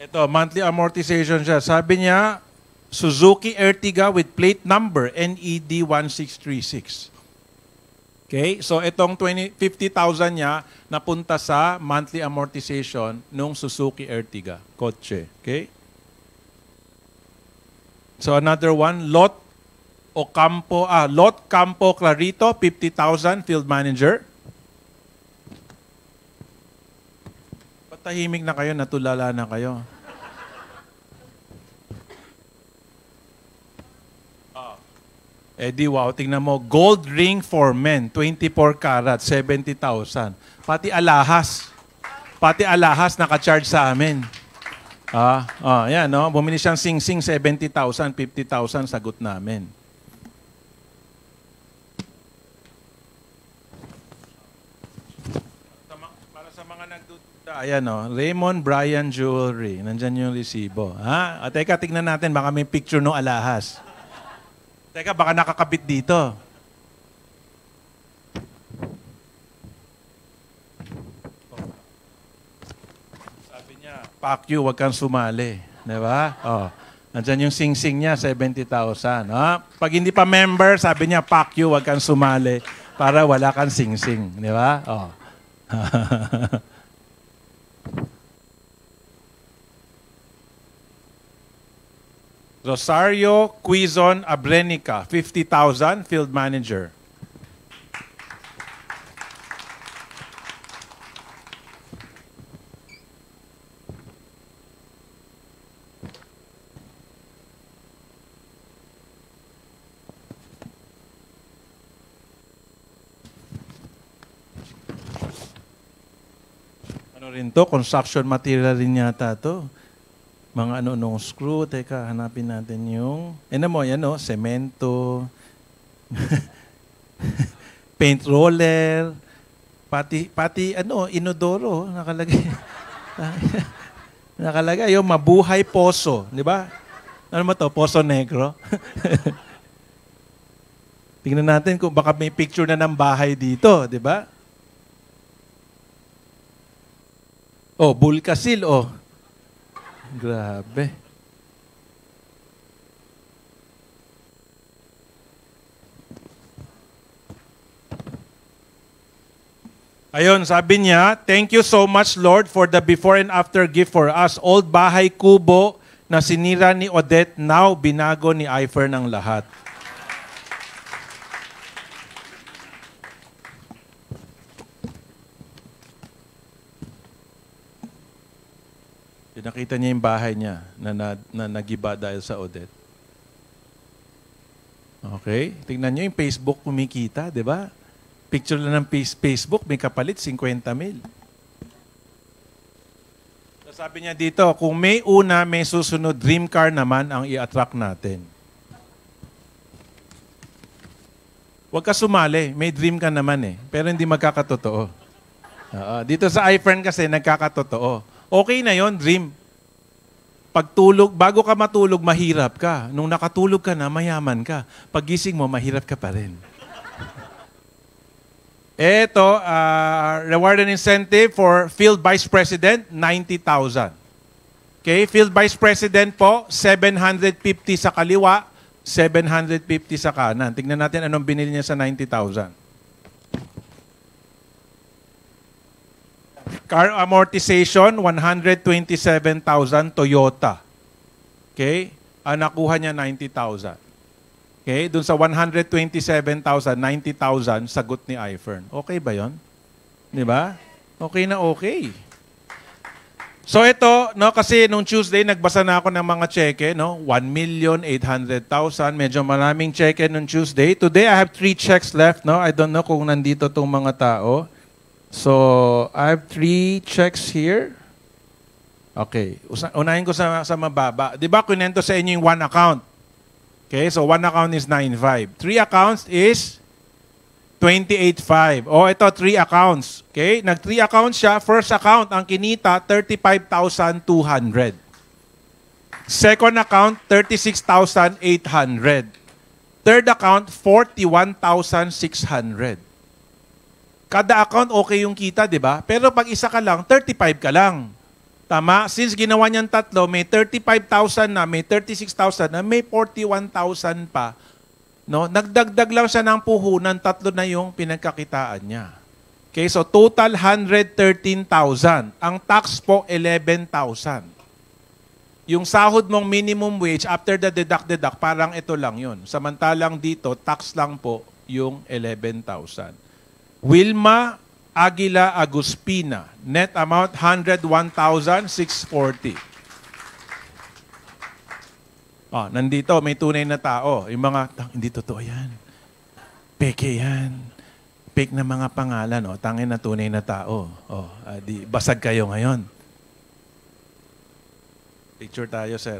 S1: Ito, monthly amortization siya. Sabi niya, Suzuki Ertiga with plate number N E D one six three six. Okay? So itong fifty thousand niya napunta sa monthly amortization nung Suzuki Ertiga, kotse. Okay? So another one, Lot Ocampo, ah, Lot Campo Clarito, fifty thousand, field manager. Patahimik na kayo, natulala na kayo. Eh di wow, tingnan mo, gold ring for men, twenty-four karat, seventy thousand. Pati alahas. Pati alahas naka-charge sa amin. Ah, ah, yan, no? Bumili siyang sing-sing, seventy thousand, fifty thousand, sagot namin. Para sa mga nagduda, ayan, no? Raymond Bryan Jewelry. Nandyan yung resibo. Ha? At teka, tignan natin, baka may picture ng alahas. Teka, baka nakakabit dito. Sabi niya, fuck you, wag kang sumali. Diba? Oh. Nandyan yung sing-sing niya, seventy thousand. Ha? Pag hindi pa member, sabi niya, fuck you, wag kang sumali para wala kang sing-sing. Diba? Oh. Rosario Quizon Abrenica, fifty thousand, field manager. Ano rin to? Construction material rin yata to. Mga ano nung screw, teka, hanapin natin yung, ano mo, yan o, semento, paint roller, pati, pati ano, inodoro, nakalagay. Nakalagay yung mabuhay poso, di ba? Ano mo to, poso negro? Tingnan natin kung baka may picture na ng bahay dito, di ba? Oh, Bulkasil, oh. Grabe. Ayun, sabi niya, thank you so much, Lord, for the before and after gift for us. Old bahay kubo na sinira ni Odette, now binago ni Ifer ng lahat. Nakita niya yung bahay niya na, na, na nagiba dahil sa Odette. Okay? Tingnan niyo yung Facebook kumikita, di ba? Picture lang ng Facebook, may kapalit, fifty mil. So sabi niya dito, kung may una, may susunod, dream car naman ang i-attract natin. Huwag ka sumali, may dream ka naman eh, pero hindi magkakatotoo. Uh, dito sa iFriend kasi, nagkakatotoo. Okay na yon, dream. Pagtulog, bago ka matulog, mahirap ka. Nung nakatulog ka na, mayaman ka. Paggising mo, mahirap ka pa rin. Ito, uh, reward and incentive for Field Vice President, ninety thousand. Okay, Field Vice President po, seven hundred fifty sa kaliwa, seven hundred fifty sa kanan. Tingnan natin anong binili niya sa ninety thousand. Car amortization, one hundred twenty-seven thousand Toyota. Okay? Ang nakuha niya, ninety thousand. Okay? Doon sa one hundred twenty-seven thousand, ninety thousand, sagot ni iFern. Okay ba yon? Di ba? Okay na okay. So ito, no, kasi nung Tuesday, nagbasa na ako ng mga cheque, no? one million eight hundred thousand. Medyo maraming cheque nung Tuesday. Today, I have three checks left, no? I don't know kung nandito tong mga tao. So, I have three checks here. Okay. Unahin ko sa, sa mababa. Di ba, kunento sa inyo yung one account? Okay, so one account is nine five. Three accounts is twenty-eight five. O, ito, three accounts. Okay, nag-three accounts siya. First account, ang kinita, thirty-five thousand two hundred. Second account, thirty-six thousand eight hundred. Third account, forty-one thousand six hundred. Kada account, okay yung kita, di ba? Pero pag isa ka lang, thirty-five ka lang. Tama? Since ginawa niyang tatlo, may thirty-five thousand na, may thirty-six thousand na, may forty-one thousand pa. No? Nagdagdag lang siya ng puhunan, tatlo na yung pinagkakitaan niya. Okay, so total one hundred thirteen thousand. Ang tax po, eleven thousand. Yung sahod mong minimum wage after the deduct-deduct, parang ito lang yun. Samantalang dito, tax lang po yung eleven thousand. Wilma Aguila Aguspina, net amount one hundred one thousand six hundred forty. Oh, nandito, may tunay na tao. Yung mga, hindi totoo yan. Peke yan. Fake na mga pangalan, oh, tangin na tunay na tao. Oh, uh, di, basag kayo ngayon. Picture tayo, sir.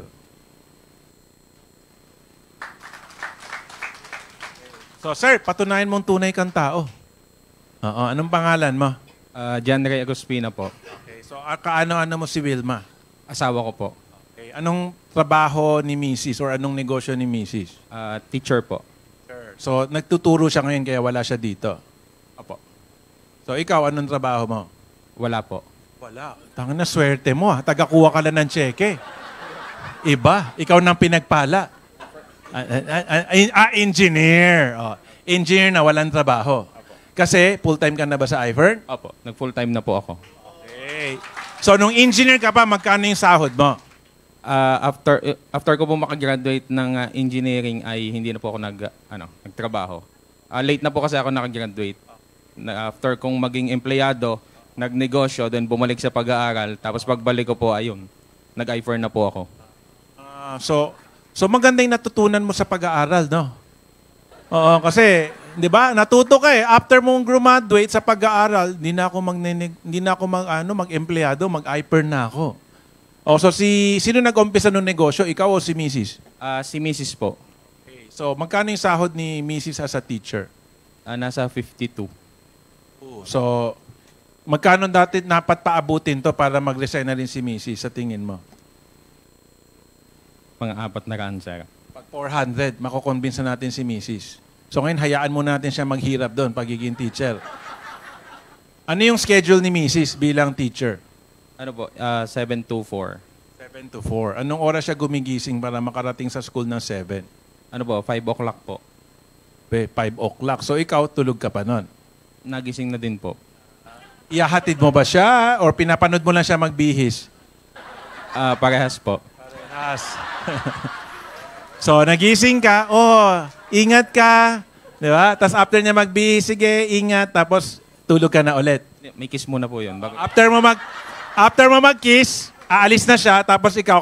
S1: So, sir, patunayan mong tunay kang tao. Oo, anong pangalan mo?
S2: Uh, John Ray Aguspina po.
S1: Okay, so, uh, kaano-ano mo si Wilma?
S2: Asawa ko po.
S1: Okay, anong trabaho ni Missus or anong negosyo ni Missus?
S2: Uh, teacher po.
S1: So, nagtuturo siya ngayon kaya wala siya dito.
S2: Opo.
S1: So, ikaw, anong trabaho mo?
S2: Wala po.
S1: Wala. Tanga na swerte mo, ha? Tagakuha ka lang ng cheque. Iba. Ikaw nang pinagpala. Ah, ah, ah, ah, engineer. Oh. Engineer na walang trabaho. Kasi, full-time ka na ba sa I F E R N?
S2: Opo. Nag-full time na po ako.
S1: Okay. So, nung engineer ka pa, magkano yung sahod mo?
S2: Uh, after uh, after ko po makagraduate ng uh, engineering ay hindi na po ako nag, uh, ano, nagtrabaho. Uh, late na po kasi ako nakagraduate. Na after kong maging empleyado, nagnegosyo, then bumalik sa pag-aaral. Tapos pagbalik ko po, ayun, nag-I F E R N na po ako.
S1: Uh, so, so maganda yung natutunan mo sa pag-aaral, no? Oo, kasi, di ba, natuto ka eh. After mong graduate sa pag-aaral, hindi na ako mag hindi na ako mag ano, mag-empleyado, mag-I F E R N na ako. Oh, so si sino nag-umpisa ng negosyo, ikaw o si Missus?
S2: Uh, si Missus po.
S1: Okay. So, magkano yung sahod ni Missus as a teacher?
S2: Uh, nasa fifty-two.
S1: So, magkano dati dapat paabutin to para mag-resign na rin si Missus sa tingin mo?
S2: Mga apat na raan, sir.
S1: Pag four hundred, makukonvince natin si Missus. So ngayon, hayaan mo natin siya maghirap doon, pagiging teacher. Ano yung schedule ni Missus bilang teacher?
S2: Ano po? Uh, seven to four.
S1: seven to four. Anong oras siya gumigising para makarating sa school ng seven?
S2: Ano po? five o'clock po.
S1: five o'clock. So ikaw, tulog ka pa nun.
S2: Nagising na din po.
S1: Iyahatid mo ba siya or pinapanood mo lang siya magbihis?
S2: Uh, parehas po.
S1: Parehas. So, nagising ka, oh, ingat ka. Di ba? Tapos after niya magbihis, sige, ingat. Tapos tulog ka na ulit.
S2: May kiss muna po yun. Bago...
S1: After mo mag after mo mag-kiss, aalis na siya, tapos ikaw,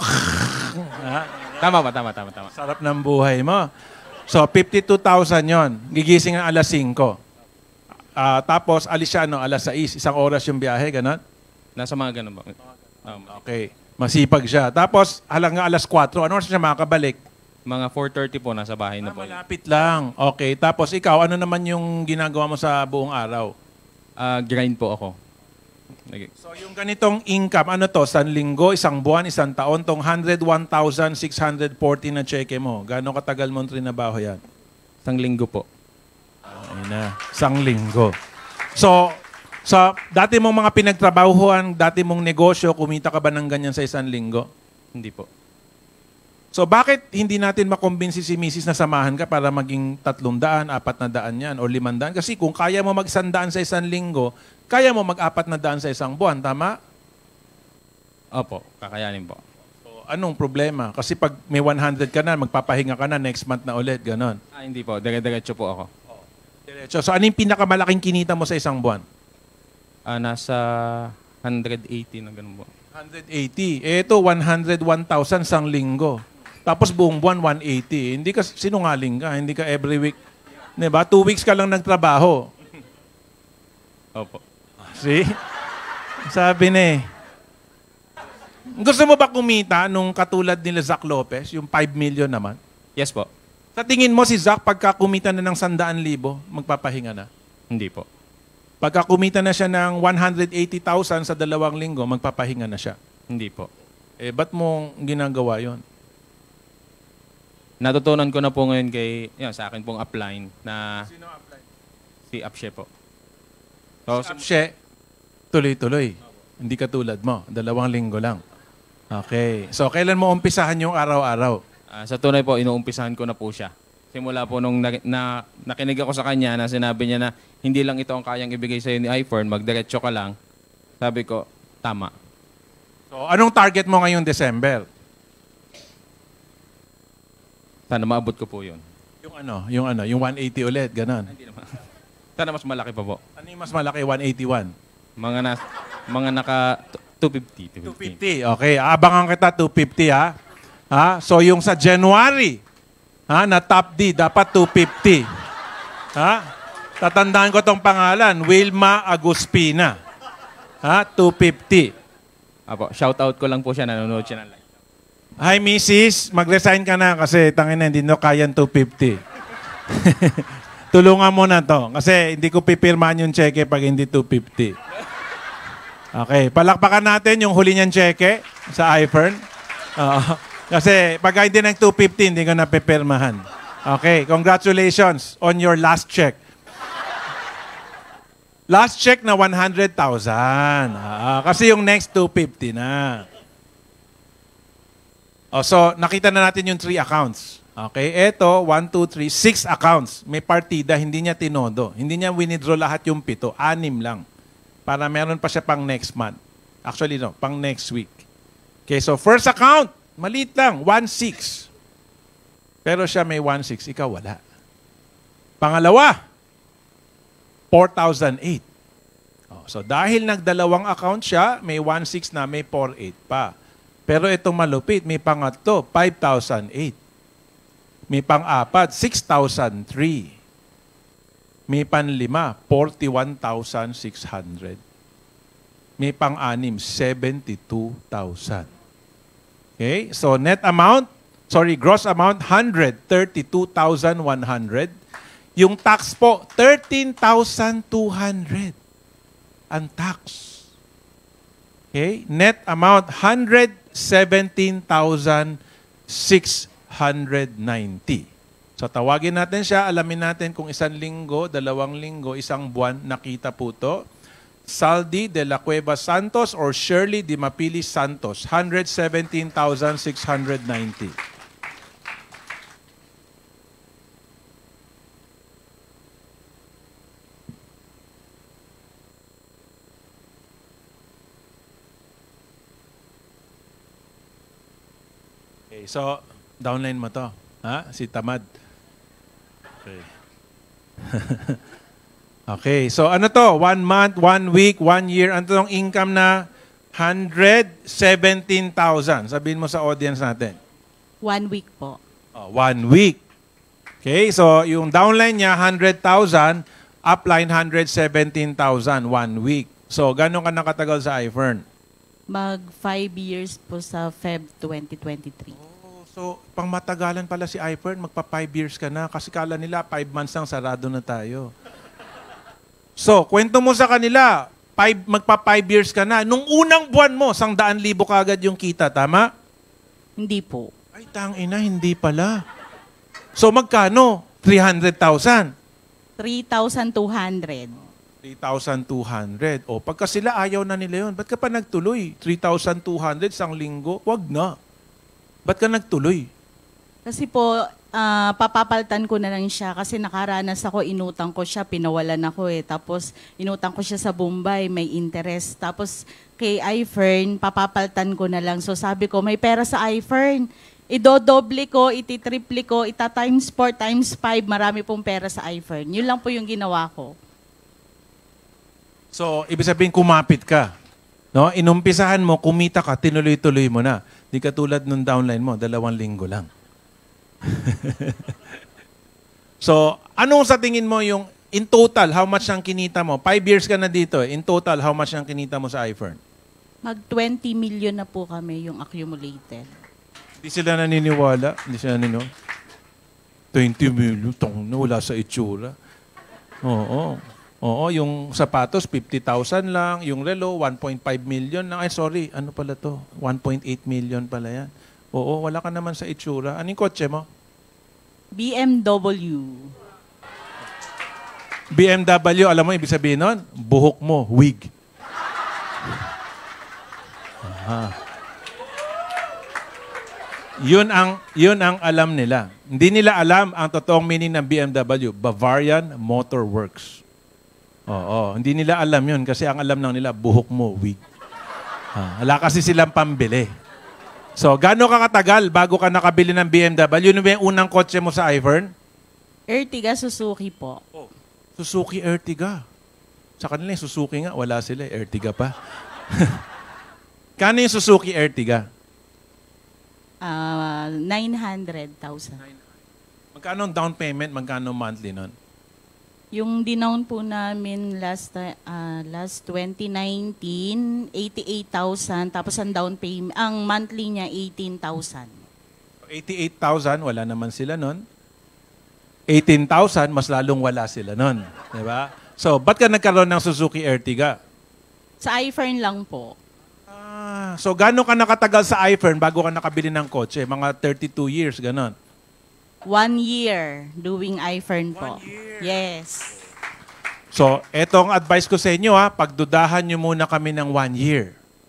S2: tama ba? Tama, tama, tama.
S1: sarap ng buhay mo. So, fifty-two thousand yon. Gigising ang alas singko. Uh, tapos, alis siya, ano, alas sais. Isang oras yung biyahe, gano'n?
S2: Nasa mga ganun ba? Um,
S1: Okay. Masipag siya. Tapos, halagang alas kwatro. Ano oras siya makakabalik?
S2: mga four thirty po, nasa bahay na
S1: Ah,
S2: po.
S1: malapit lang. Okay. Tapos, ikaw, ano naman yung ginagawa mo sa buong araw?
S2: Uh, grind po ako. Nag-
S1: So, yung ganitong income, ano to? Isang linggo, isang buwan, isang taon, tong one hundred one thousand six hundred forty na cheque mo. Gano'ng katagal mo trinabaho yan?
S2: Isang linggo po.
S1: Ayun na. Isang linggo. So, sa dati mong mga pinagtrabahuhan, dati mong negosyo, kumita ka ba ng ganyan sa isang linggo?
S2: Hindi po.
S1: So, bakit hindi natin makumbinsi si Missus na samahan ka para maging tatlong daan, apat na daan yan, o limang daan? Kasi kung kaya mo magsandaan sa isang linggo, kaya mo mag-apat na daan sa isang buwan, tama?
S2: Opo, kakayanin po.
S1: So, anong problema? Kasi pag may one hundred ka na, magpapahinga ka na, next month na ulit, ganon.
S2: Ah, hindi po. Dire-diretso po ako.
S1: Diretso. So, ano yung pinakamalaking kinita mo sa isang buwan?
S2: Ah, nasa one hundred eighty na ganun po.
S1: one hundred eighty. Eh, ito, one hundred one thousand sang linggo. Tapos buong buwan, one eighty. Hindi ka sinungaling ka. Hindi ka every week. Diba? Two weeks ka lang nagtrabaho.
S2: Opo.
S1: See? Sabi na eh. Gusto mo ba kumita nung katulad nila Zach Lopez, yung five million naman?
S2: Yes po.
S1: Sa tingin mo si Zach, pagka kumita na ng sandaan libo, magpapahinga na?
S2: Hindi po.
S1: Pagka kumita na siya ng one hundred eighty thousand sa dalawang linggo, magpapahinga na siya.
S2: Hindi po.
S1: Eh, ba't mo ginagawa yon?
S2: Natutunan ko na po ngayon kay, yun, sa akin pong upline na
S1: Sino apply?
S2: si Apshe po. So,
S1: Si Apshe, tuloy-tuloy. Hindi katulad mo, dalawang linggo lang. Okay. So, kailan mo umpisahan yung araw-araw?
S2: Ah, sa tunay po, inuumpisahan ko na po siya. Simula po nung na, na, nakinig ako sa kanya na sinabi niya na hindi lang ito ang kayang ibigay sa'yo ni iPhone, magdiretso ka lang. Sabi ko, tama.
S1: So, anong target mo ngayong December?
S2: Sana maabot ko po yun.
S1: Yung ano, yung ano, yung one eighty ulit, ganon.
S2: Hindi naman. Sana mas malaki pa po.
S1: Ano yung mas malaki? one eighty-one?
S2: Mga, na, mga naka two fifty.
S1: two fifty. Okay, abangan kita two fifty ha. Ha? So yung sa January, ha, na top D dapat two fifty. Ha? Tatandaan ko tong pangalan, Wilma Aguspina. Ha, two fifty.
S2: Apo, shout out ko lang po siya, nanonood siya ng live.
S1: Hi, Missus Mag-resign ka na kasi tangin na, hindi no kayan two fifty. Tulungan mo na to kasi hindi ko pipirmahan yung cheque pag hindi two fifty. Okay, palakpakan natin yung huli niyang cheque sa iPhone. Uh, kasi pag hindi ng two fifty, hindi ko na pipirmahan. Okay, congratulations on your last check. Last check na one hundred thousand. Ah, kasi yung next two fifty na. Oh, so, nakita na natin yung three accounts. Okay, eto, one, two, three, six accounts. May partida, hindi niya tinodo. Hindi niya winidraw lahat yung pito. Anim lang. Para meron pa siya pang next month. Actually, no, pang next week. Okay, so first account, maliit lang, one six. Pero siya may one six, ikaw wala. Pangalawa, four thousand eight. Oh, so dahil nagdalawang account siya, may one six na, may four eight pa. Pero itong malupit, may pangatlo, five thousand eight. May pang-apat, six thousand three. May panlima, forty-one thousand six hundred. May pang-anim, seventy-two thousand. Okay? So net amount, sorry, gross amount, one hundred thirty-two thousand one hundred. Yung tax po, thirteen thousand two hundred. Ang tax. Okay? Net amount, one hundred seventeen thousand six hundred ninety. So tawagin natin siya, alamin natin kung isang linggo, dalawang linggo, isang buwan, nakita po to. Saldi de la Cueva Santos or Shirley de Mapili Santos, one hundred seventeen thousand six hundred ninety. Okay, so downline mo to. Ha? Si Tamad. Okay. Okay, so ano to? One month, one week, one year. Ano tong income na one hundred seventeen thousand? Sabihin mo sa audience natin.
S3: One week po.
S1: Oh, one week. Okay, so yung downline niya, one hundred thousand. Upline, one hundred seventeen thousand. One week. So, gano'n ka nakatagal sa iFern?
S3: Mag five years po sa Feb twenty twenty-three.
S1: Oh, so, pang matagalan pala si iFern, magpa five years ka na. Kasi kala nila, five months lang, sarado na tayo. So, kwento mo sa kanila, five, magpa five years ka na. Nung unang buwan mo, sang daan libo kagad yung kita, tama?
S3: Hindi po.
S1: Ay, tangina, hindi pala. So, magkano? three hundred thousand.
S3: three thousand two hundred.
S1: three thousand two hundred. O, pagka sila ayaw na nila yun, ba't ka pa nagtuloy? three thousand two hundred sang linggo? Wag na. Ba't ka nagtuloy?
S3: Kasi po, ah, papapaltan ko na lang siya kasi nakaranas ako, inutang ko siya, pinawalan ako eh. Tapos, inutang ko siya sa Bombay, may interest. Tapos, kay iFern, papapaltan ko na lang. So, sabi ko, may pera sa iFern. Idodoble ko, ititriple ko, ita times four, times five, marami pong pera sa iFern. Yun lang po yung ginawa ko.
S1: So, ibig sabihin, kumapit ka. No? Inumpisahan mo, kumita ka, tinuloy-tuloy mo na. Di katulad nung downline mo, dalawang linggo lang. So, anong sa tingin mo yung, in total, how much ang kinita mo? Five years ka na dito. In total, how much ang kinita mo sa iFern?
S3: Mag twenty million na po kami yung accumulated.
S1: Hindi sila naniniwala. Hindi sila naniniwala. twenty million, tong na, wala sa itsura. Oo. Oo, yung sapatos, fifty thousand lang. Yung relo, one point five million lang. Ay, sorry, ano pala to? one point eight million pala yan. Oo, wala ka naman sa itsura. Anong kotse mo?
S3: B M W.
S1: B M W, alam mo, ibig sabihin nun, buhok mo, wig. Ah. Yun ang, yun ang alam nila. Hindi nila alam ang totoong meaning ng B M W, Bavarian Motor Works. Oo, hindi nila alam yun kasi ang alam lang nila, buhok mo, wig. Ah, wala kasi silang pambili. So, gaano ka katagal bago ka nakabili ng B M W? Yun ba yung unang kotse mo sa iFern?
S3: Ertiga Suzuki po.
S1: Oh, Suzuki Ertiga. Sa kanila yung Suzuki nga, wala sila. Ertiga pa. Kano yung Suzuki Ertiga?
S3: Ah, nine hundred thousand.
S1: Magkano ang down payment? Magkano monthly nun?
S3: Yung dinown po namin last ah, last twenty nineteen, eighty-eight thousand. Tapos ang down payment, ang monthly niya eighteen thousand.
S1: eighty-eight thousand, wala naman sila nun. eighteen thousand, mas lalong wala sila nun. Diba? So, ba't ka nagkaroon ng Suzuki Ertiga?
S3: Sa iFern lang po.
S1: Ah, so gaano ka nakatagal sa iFern bago ka nakabili ng kotse? Mga thirty-two years, ganon.
S3: One year doing iFern po.
S1: One year.
S3: Yes.
S1: So, etong advice ko sa inyo ha, pagdudahan nyo muna kami ng one year.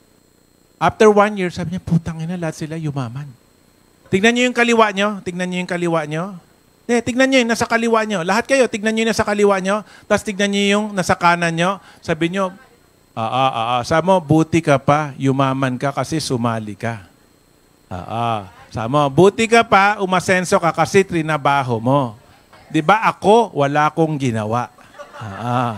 S1: After one year, sabi niya, putang ina, lahat sila yumaman. Tignan nyo yung kaliwa nyo. Tignan nyo yung kaliwa nyo. Eh, tignan nyo yung nasa kaliwa nyo. Lahat kayo, tignan nyo yung nasa kaliwa nyo. Tapos tignan nyo yung nasa kanan nyo. Sabi nyo, ah, ah, ah, ah. Sabi mo, buti ka pa, yumaman ka kasi sumali ka. Ah, ah. Sabi mo, buti ka pa, umasenso ka kasi trinabaho mo. Di ba ako, wala akong ginawa. Ah, ah.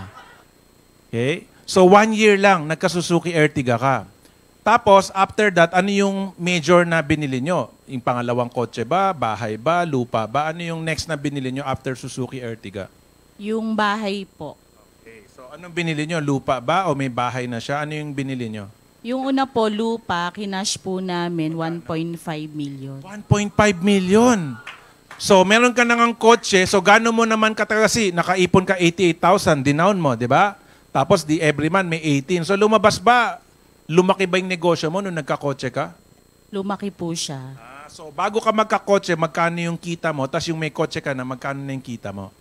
S1: Okay? So, one year lang, nagka-Suzuki Ertiga ka. Tapos, after that, ano yung major na binili nyo? Yung pangalawang kotse ba? Bahay ba? Lupa ba? Ano yung next na binili nyo after Suzuki Ertiga?
S3: Yung bahay po.
S1: Okay. So, anong binili nyo? Lupa ba? O may bahay na siya? Ano yung binili nyo?
S3: Yung una po, lupa, kinash po namin one point five million.
S1: one point five million. So, meron ka nang kotse. So, gano'n mo naman katagal? Kasi nakaipon ka eighty-eight thousand. Dinown mo, di ba? Tapos, di every month may eighteen. So, lumabas ba? Lumaki ba yung negosyo mo nung nagkakotse ka?
S3: Lumaki po siya.
S1: Ah, so, bago ka magkakotse, magkano yung kita mo? Tapos yung may kotse ka na, magkano na yung kita mo?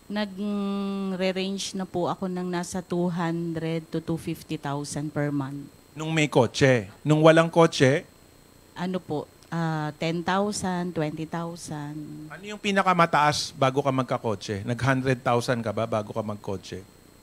S3: Nag-re-range na po ako ng nasa two hundred to two hundred fifty thousand per month.
S1: Nung may kotse. Nung walang kotse,
S3: Ano po, ah, ten thousand, twenty thousand.
S1: ano yung pinakamataas bago ka magkakotse? Nag one hundred thousand ka ba bago ka magkotse?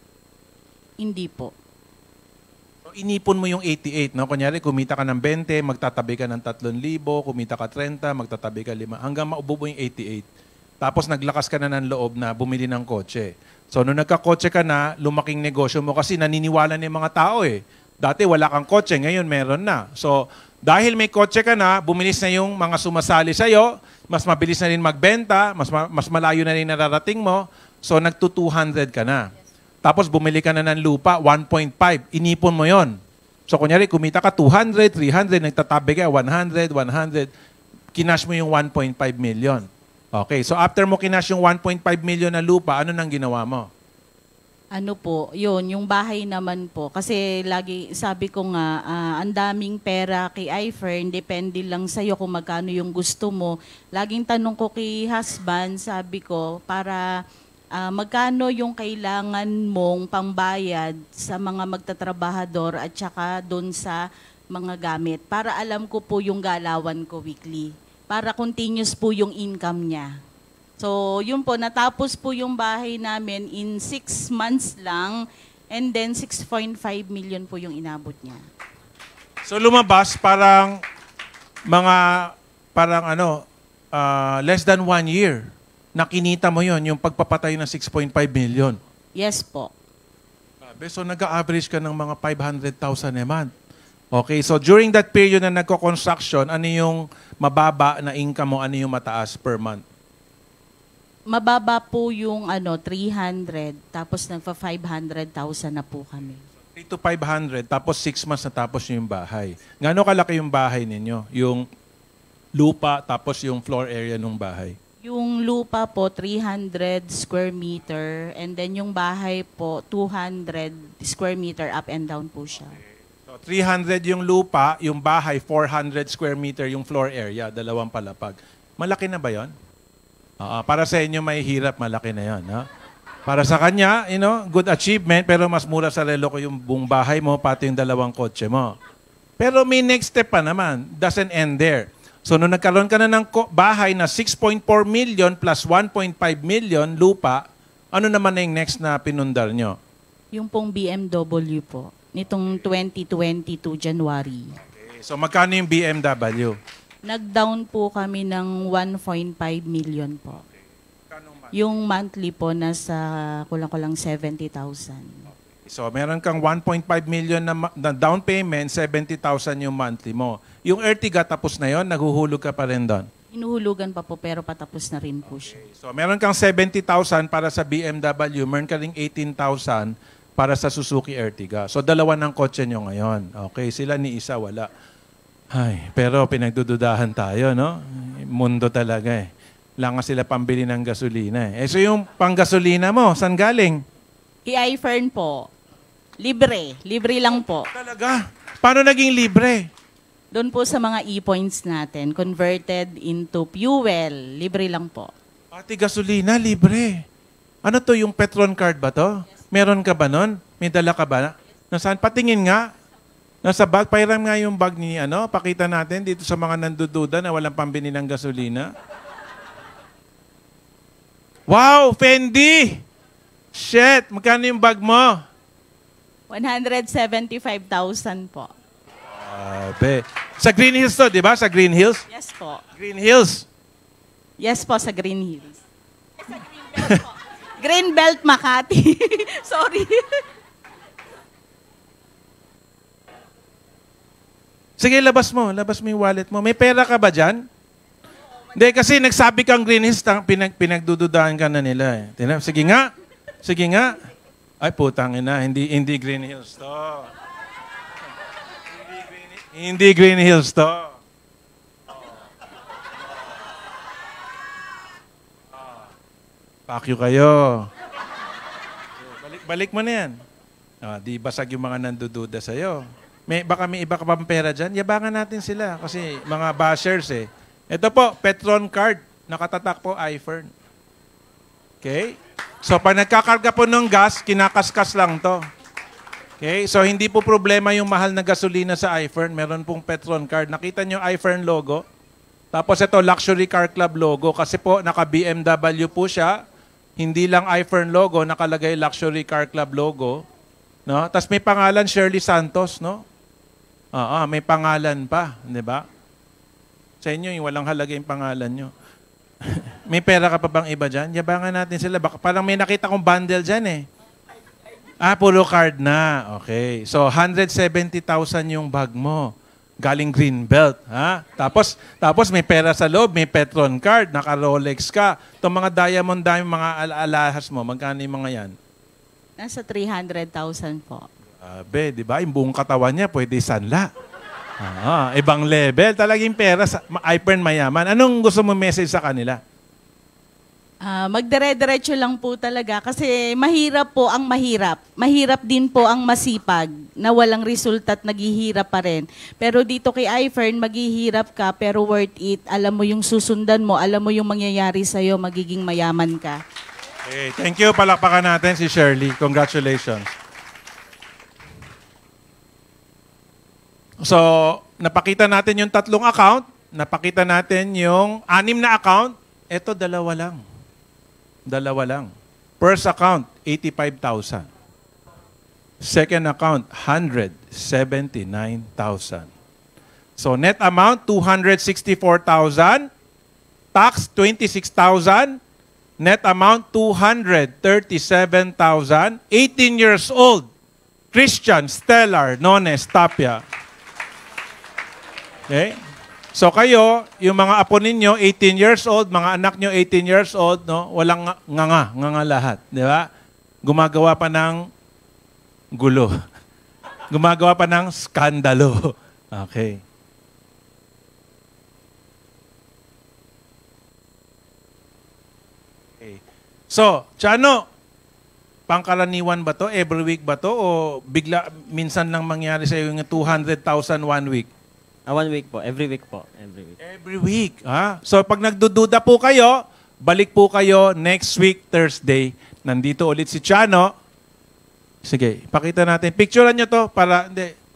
S3: Hindi po.
S1: So, inipon mo yung eighty-eight, no? Kunyari, kumita ka ng twenty, magtatabi ka ng three thousand, kumita ka thirty, magtatabi ka five, hanggang maubo mo yung eighty-eight. Tapos naglakas ka na ng loob na bumili ng kotse. So, nung nagkakotse ka na, lumaking negosyo mo kasi naniniwala na yung mga tao eh. Dati wala kang kotse, ngayon meron na. So, dahil may kotse ka na, bumilis na yung mga sumasali sa'yo, mas mabilis na rin magbenta, mas, ma- mas malayo na rin nararating mo, so nagto two hundred ka na. Tapos bumili ka na ng lupa, one point five, inipon mo yon. So kunyari, kumita ka two hundred, three hundred, nagtatabi ka, one hundred, one hundred, kinash mo yung one point five million. Okay, so after mo kinash yung one point five million na lupa, ano nang ginawa mo?
S3: Ano po, yun, yung bahay naman po. Kasi lagi, sabi ko nga, ah, ang daming pera kay iFern, depende lang sa'yo kung magkano yung gusto mo. Laging tanong ko kay husband, sabi ko, para ah, magkano yung kailangan mong pambayad sa mga magtatrabahador at saka doon sa mga gamit. Para alam ko po yung galawan ko weekly. Para continuous po yung income niya. So, yun po, natapos po yung bahay namin in six months lang and then six point five million po yung inabot niya.
S1: So lumabas parang mga, parang ano, ah, less than one year. Nakinita mo yon yung pagpapatay ng six point five million.
S3: Yes po.
S1: Grabe, so nag-average ka ng mga five hundred thousand a month. Okay, so during that period na nagko-construction, ano yung mababa na income mo, ano yung mataas per month?
S3: Mababa po yung ano, three hundred, tapos nagpa five hundred thousand na po kami.
S1: three to five hundred, tapos six months natapos nyo yung bahay. Gaano kalaki yung bahay ninyo? Yung lupa, tapos yung floor area ng bahay?
S3: Yung lupa po, three hundred square meter, and then yung bahay po, two hundred square meter up and down po siya.
S1: So three hundred yung lupa, yung bahay, four hundred square meter yung floor area, dalawang palapag. Malaki na ba yon? Uh, para sa inyo may hirap, malaki na yon. No? Para sa kanya, you know, good achievement, pero mas mura sa relo ko yung buong bahay mo, pati yung dalawang kotse mo. Pero may next step pa naman. Doesn't end there. So, nung nagkaroon ka na ng ko- bahay na six point four million plus one point five million lupa, ano naman na yung next na pinundar nyo?
S3: Yung pong B M W po, nitong twenty twenty-two January.
S1: Okay. So, magkano yung B M W?
S3: Nag-down po kami ng one point five million po. Yung monthly po, nasa kulang-kulang seventy thousand.
S1: So, meron kang one point five million na, ma- na down payment, seventy thousand yung monthly mo. Yung Ertiga, tapos na yon, naguhulog ka pa rin doon.
S3: Hinuhulugan pa po, pero patapos na rin po siya.
S1: So, meron kang seventy thousand para sa B M W, meron ka ring eighteen thousand para sa Suzuki Ertiga. So, dalawa ng kotse nyo ngayon. Okay, sila ni isa, wala. Ay, pero pinagdududahan tayo, no? Mundo talaga eh. Lang nga sila pambili ng gasolina eh. Eh, so yung panggasolina mo, saan galing?
S3: I-iFern po. Libre. Libre lang po.
S1: Talaga? Paano naging libre?
S3: Doon po sa mga e-points natin, converted into fuel. Libre lang po.
S1: Pati gasolina, libre. Ano to, yung Petron card ba to? Meron ka ba nun? May dala ka ba? Nasaan? Patingin nga. Nasa bag, pairam nga yung bag ni, ano, pakita natin dito sa mga nandududa na walang pambili ng gasolina. Wow, Fendi! Shit, magkano yung bag mo?
S3: one hundred seventy-five thousand po.
S1: Abe. Sa Green Hills to, di ba? Sa Green Hills?
S3: Yes po.
S1: Green Hills.
S3: Yes po, sa Green Hills. Eh, sa Green Belt po. Green Belt, Makati. Sorry.
S1: Sige, labas mo. Labas mo yung wallet mo. May pera ka ba dyan? Hindi, kasi nagsabi kang Green Hills, tang- pinag pinagdududahan ka na nila. Eh. Tina, sige nga. Sige nga. Ay, putang ina. Hindi, hindi Green Hills to. Hindi Green, hindi Green Hills to. Pakyo kayo. Balik, balik mo na yan. Ah, di basag yung mga nandududa sa'yo. May, baka may iba ka pang pera dyan, yabangan natin sila kasi mga bashers eh. Ito po, Petron card. Nakatatak po, iFern. Okay? So, pag nagkakarga po ng gas, kinakaskas lang to. Okay? So, hindi po problema yung mahal na gasolina sa iFern. Meron pong Petron card. Nakita nyo iFern logo. Tapos ito, Luxury Car Club logo. Kasi po, naka-B M W po siya. Hindi lang iFern logo, nakalagay Luxury Car Club logo. No? Tapos may pangalan Shirley Santos, no? Oo, may pangalan pa, di ba? Sa inyo, yung walang halaga yung pangalan nyo. May pera ka pa bang iba dyan? Yabangan natin sila. Baka parang may nakita kong bundle dyan eh. Ah, puro card na. Okay. So, one hundred seventy thousand yung bag mo. Galing Greenbelt. Ha? Tapos, tapos may pera sa loob, may Petron card, naka-Rolex ka. Itong mga diamond diamond, mga alahas mo, magkano yung mga yan?
S3: Nasa three hundred thousand po.
S1: Abe, di ba? Yung buong katawan niya, pwede sanla. Ah, ibang level. Talagang pera. Sa, iPern mayaman. Anong gusto mo message sa kanila?
S3: Ah, magdire-diretso lang po talaga kasi mahirap po ang mahirap. Mahirap din po ang masipag na walang resulta at naghihirap pa rin. Pero dito kay iFern, maghihirap ka pero worth it. Alam mo yung susundan mo, alam mo yung mangyayari sa'yo, magiging mayaman ka.
S1: Okay, thank you. Palakpakan natin si Shirley. Congratulations. So, napakita natin yung tatlong account. Napakita natin yung anim na account. Ito, dalawa lang. Dalawa lang. First account, eighty-five thousand. Second account, one hundred seventy-nine thousand. So, net amount, two hundred sixty-four thousand. Tax, twenty-six thousand. Net amount, two hundred thirty-seven thousand. eighteen years old. Christian Stellar Nones Tapia. Okay? So kayo, yung mga apo ninyo, eighteen years old, mga anak nyo, eighteen years old, no? Walang nganga, nganga lahat. Di ba? Gumagawa pa ng gulo. Gumagawa pa ng skandalo. Okay. Okay. So, Chano, pangkaraniwan ba to? Every week ba to? O bigla, minsan lang mangyari sa yung two hundred thousand one week?
S4: Ah, one week po. Every week po. Every week.
S1: Every week. Ha? So pag nagdududa po kayo, balik po kayo next week, Thursday. Nandito ulit si Chano. Sige, pakita natin. Picturean nyo to para, hindi,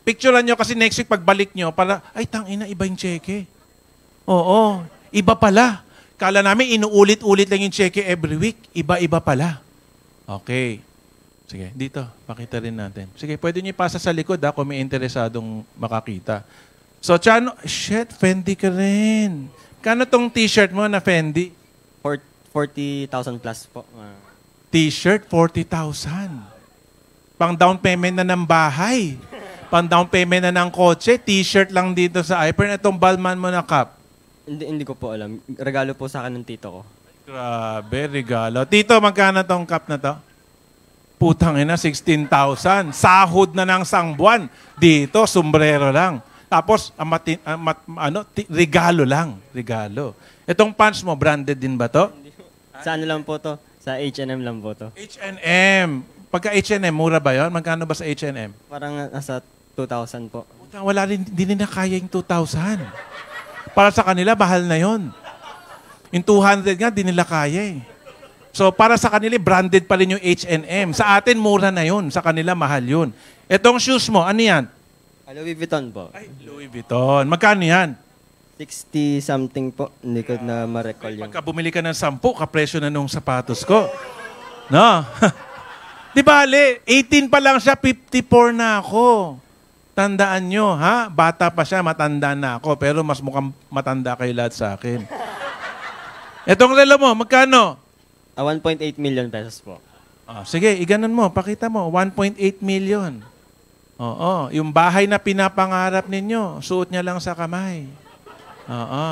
S1: picturean nyo kasi next week pagbalik nyo, para, ay, tangina, iba yung cheque. Oo, iba pala. Kala namin, inuulit-ulit lang yung cheque every week. Iba-iba pala. Okay. Sige, dito, pakita rin natin. Sige, pwede nyo ipasa sa likod ha, kung may interesadong makakita. So, Chano, shit, Fendi ka rin. Kano tong t-shirt mo na Fendi?
S4: forty thousand plus po. Ah,
S1: T-shirt, forty thousand. Pang down payment na ng bahay. Pang down payment na ng kotse. T-shirt lang dito sa iPhone. Itong Balman mo na cup.
S4: hindi, hindi ko po alam. Regalo po sa akin ng tito ko.
S1: Grabe, regalo. Tito, magkano tong cup na to? Putang ina, sixteen thousand. Sahod na ng sangbuan. Dito, sombrero lang. Tapos, amati, amat, ano, ti, regalo lang. Regalo. Itong pants mo, branded din ba to?
S4: Sa ano lang po to? Sa H and M lang po to.
S1: H and M. Pagka H and M, mura ba yun? Magkano ba sa H and M?
S4: Parang nasa two thousand po.
S1: Puta, wala rin, hindi nila kaya yung two thousand. Para sa kanila, bahal na yon. Yung two hundred nga, di nila kaya eh. So, para sa kanila, branded pa rin yung H and M. Sa atin, mura na yun. Sa kanila, mahal yun. Etong shoes mo, ano yan?
S4: Louis Vuitton po.
S1: Ay, Louis Vuitton. Magkano yan?
S4: sixty something po. Hindi ko na ma-recall yung...
S1: Pagka bumili ka ng sampu, kapresyo na nung sapatos ko. No? Di ba, Ali? eighteen pa lang siya, fifty-four na ako. Tandaan nyo, ha? Bata pa siya, matanda na ako. Pero mas mukhang matanda kayo lahat sa akin. Etong relo mo, magkano?
S4: Ah, one point eight million pesos po.
S1: Ah, sige, iganon mo. Pakita mo. one point eight million. Oo. Yung bahay na pinapangarap ninyo, suot niya lang sa kamay. Oo.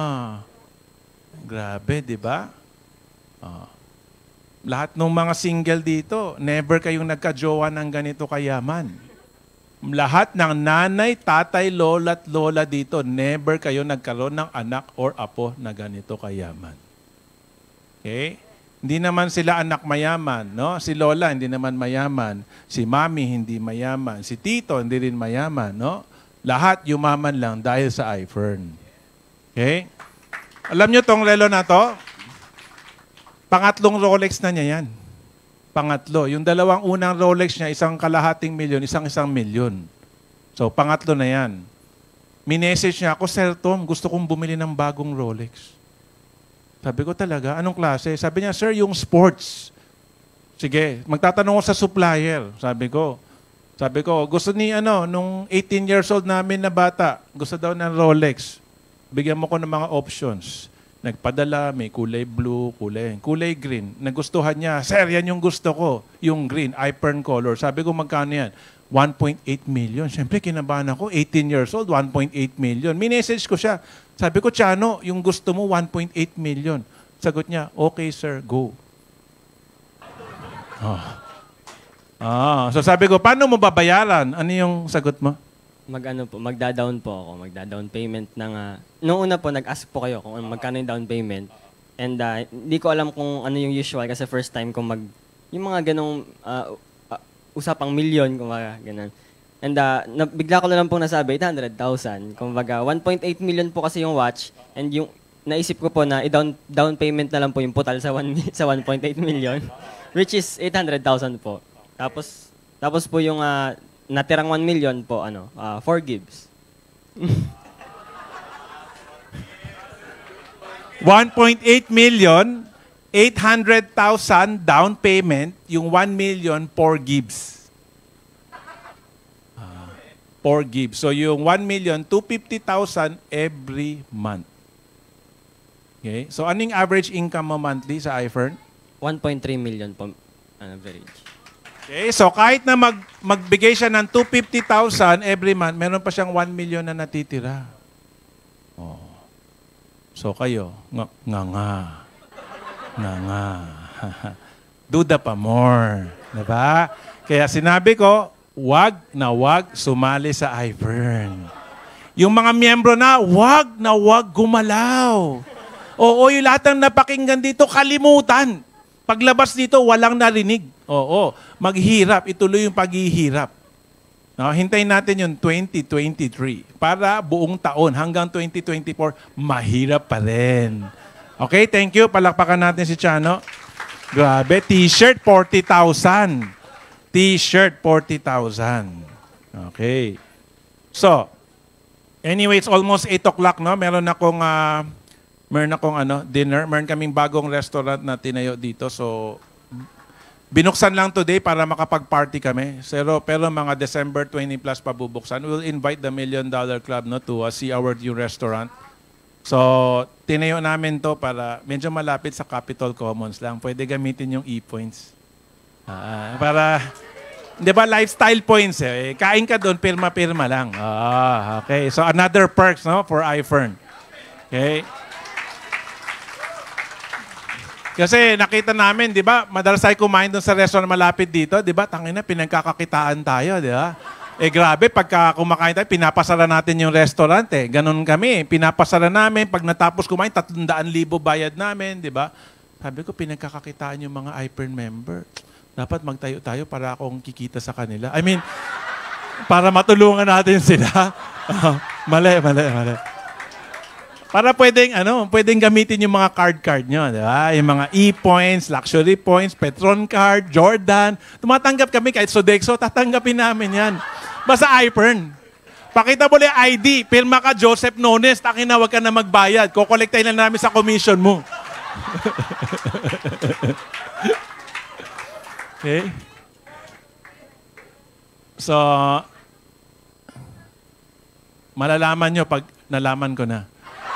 S1: Grabe, di ba? Oo. Lahat ng mga single dito, never kayong nagka-jowa ng ganito kayaman. Lahat ng nanay, tatay, lola at lola dito, never kayo nagkaroon ng anak or apo na ganito kayaman. Okay? Hindi naman sila anak mayaman, no? Si lola hindi naman mayaman, si mami hindi mayaman, si tito hindi rin mayaman, no? Lahat yumaman lang dahil sa iPhone. Okay? Alam nyo tong relo na to? Pangatlong Rolex na niya yan. Pangatlo. Yung dalawang unang Rolex niya, isang kalahating milyon, isang isang milyon. So, pangatlo na yan. Minessage niya ako, Sir Tom, gusto kong bumili ng bagong Rolex. Sabi ko talaga, anong klase? Sabi niya, Sir, yung sports. Sige, magtatanong ko sa supplier. Sabi ko, sabi ko, gusto ni ano, nung eighteen years old namin na bata, gusto daw ng Rolex. Bigyan mo ko ng mga options. Nagpadala, may kulay blue, kulay, kulay green. Nagustuhan niya, Sir, yan yung gusto ko. Yung green, iPern color. Sabi ko, magkano yan? one point eight million. Siyempre, kinabahan ako. eighteen years old, one point eight million. Minessage ko siya. Sabi ko, Chano, yung gusto mo, one point eight million. Sagot niya, okay, sir, go. Oh. Ah, so sabi ko, paano mo babayaran? Ano yung sagot mo?
S4: Mag-ano po, magda-down po ako. Magda-down payment ng... Uh, noong una po, nag-ask po kayo kung magkano yung down payment. And uh, hindi ko alam kung ano yung usual kasi first time ko mag... Yung mga ganong uh, uh, usapang milyon, kumbaga, ganun. And uh, na, bigla ko na lang pong nasabi, eight hundred thousand. Kumbaga, one point eight million po kasi yung watch. And yung naisip ko po na i-down down payment na lang po yung putal sa, one, sa one point eight million. Which is eight hundred thousand po. Tapos, tapos po yung... Uh, natirang one million po, ano, uh, four gives.
S1: one point eight million, eight hundred thousand down payment, yung one million, four gives. Uh, four gives. So yung one million, two hundred fifty thousand every month. Okay? So anong average income mo monthly sa iPhone?
S4: one point three million po, on average.
S1: Okay, so kahit na mag, magbigay siya ng two hundred fifty thousand every month, meron pa siyang one million na natitira. Oh. So kayo, nga nga nga. Nga nga. Duda pa more. Diba? Kaya sinabi ko, wag na wag sumali sa iPhone. Yung mga miyembro na, wag na wag gumalaw. Oo, yung lahat ng napakinggan dito, kalimutan. Paglabas dito, walang narinig. Oo, maghirap. Ituloy yung paghihirap. No, hintayin natin yung twenty twenty-three para buong taon hanggang twenty twenty-four, mahirap pa rin. Okay, thank you. Palakpakan natin si Chano. Grabe, t-shirt, forty thousand. T-shirt, forty thousand. Okay. So, anyway, it's almost eight o'clock, no? Meron akong, uh, meron akong ano, dinner. Meron kaming bagong restaurant na tinayo dito. So, binuksan lang today para makapag-party kami. Pero, pero mga December twenty plus pa bubuksan. We'll invite the Million Dollar Club, no, to uh, see our new restaurant. So, tinayo namin to para medyo malapit sa Capitol Commons lang. Pwede gamitin yung e-points. Ah, para, di ba, lifestyle points eh. Kain ka doon, pirma-pirma lang. Ah, okay. So, another perks, no, for iFern. Okay. Kasi nakita namin, di ba, madalas tayo kumain doon sa restaurant malapit dito, di ba, tangin na, pinagkakakitaan tayo, di ba? Eh grabe, pagka kumakain tayo, pinapasara natin yung restaurant eh. Ganon kami, pinapasara namin. Pag natapos kumain, tatlong daan libo bayad namin, di ba? Sabi ko, pinagkakakitaan yung mga iPern member. Dapat magtayo tayo para akong kikita sa kanila. I mean, para matulungan natin sila. Oh, mali, mali, mali. Para pwedeng, ano, pwedeng gamitin yung mga card-card nyo, di ba? Yung mga e-points, luxury points, Petron card, Jordan. Tumatanggap kami kahit Sodexo, tatanggapin namin yan. Basta iPern. Pakita mo lang yung I D. Pirma ka, Joseph Nones. Takin na, wag ka na magbayad. Kukolektay lang namin sa commission mo. Okay? So, malalaman nyo pag nalaman ko na.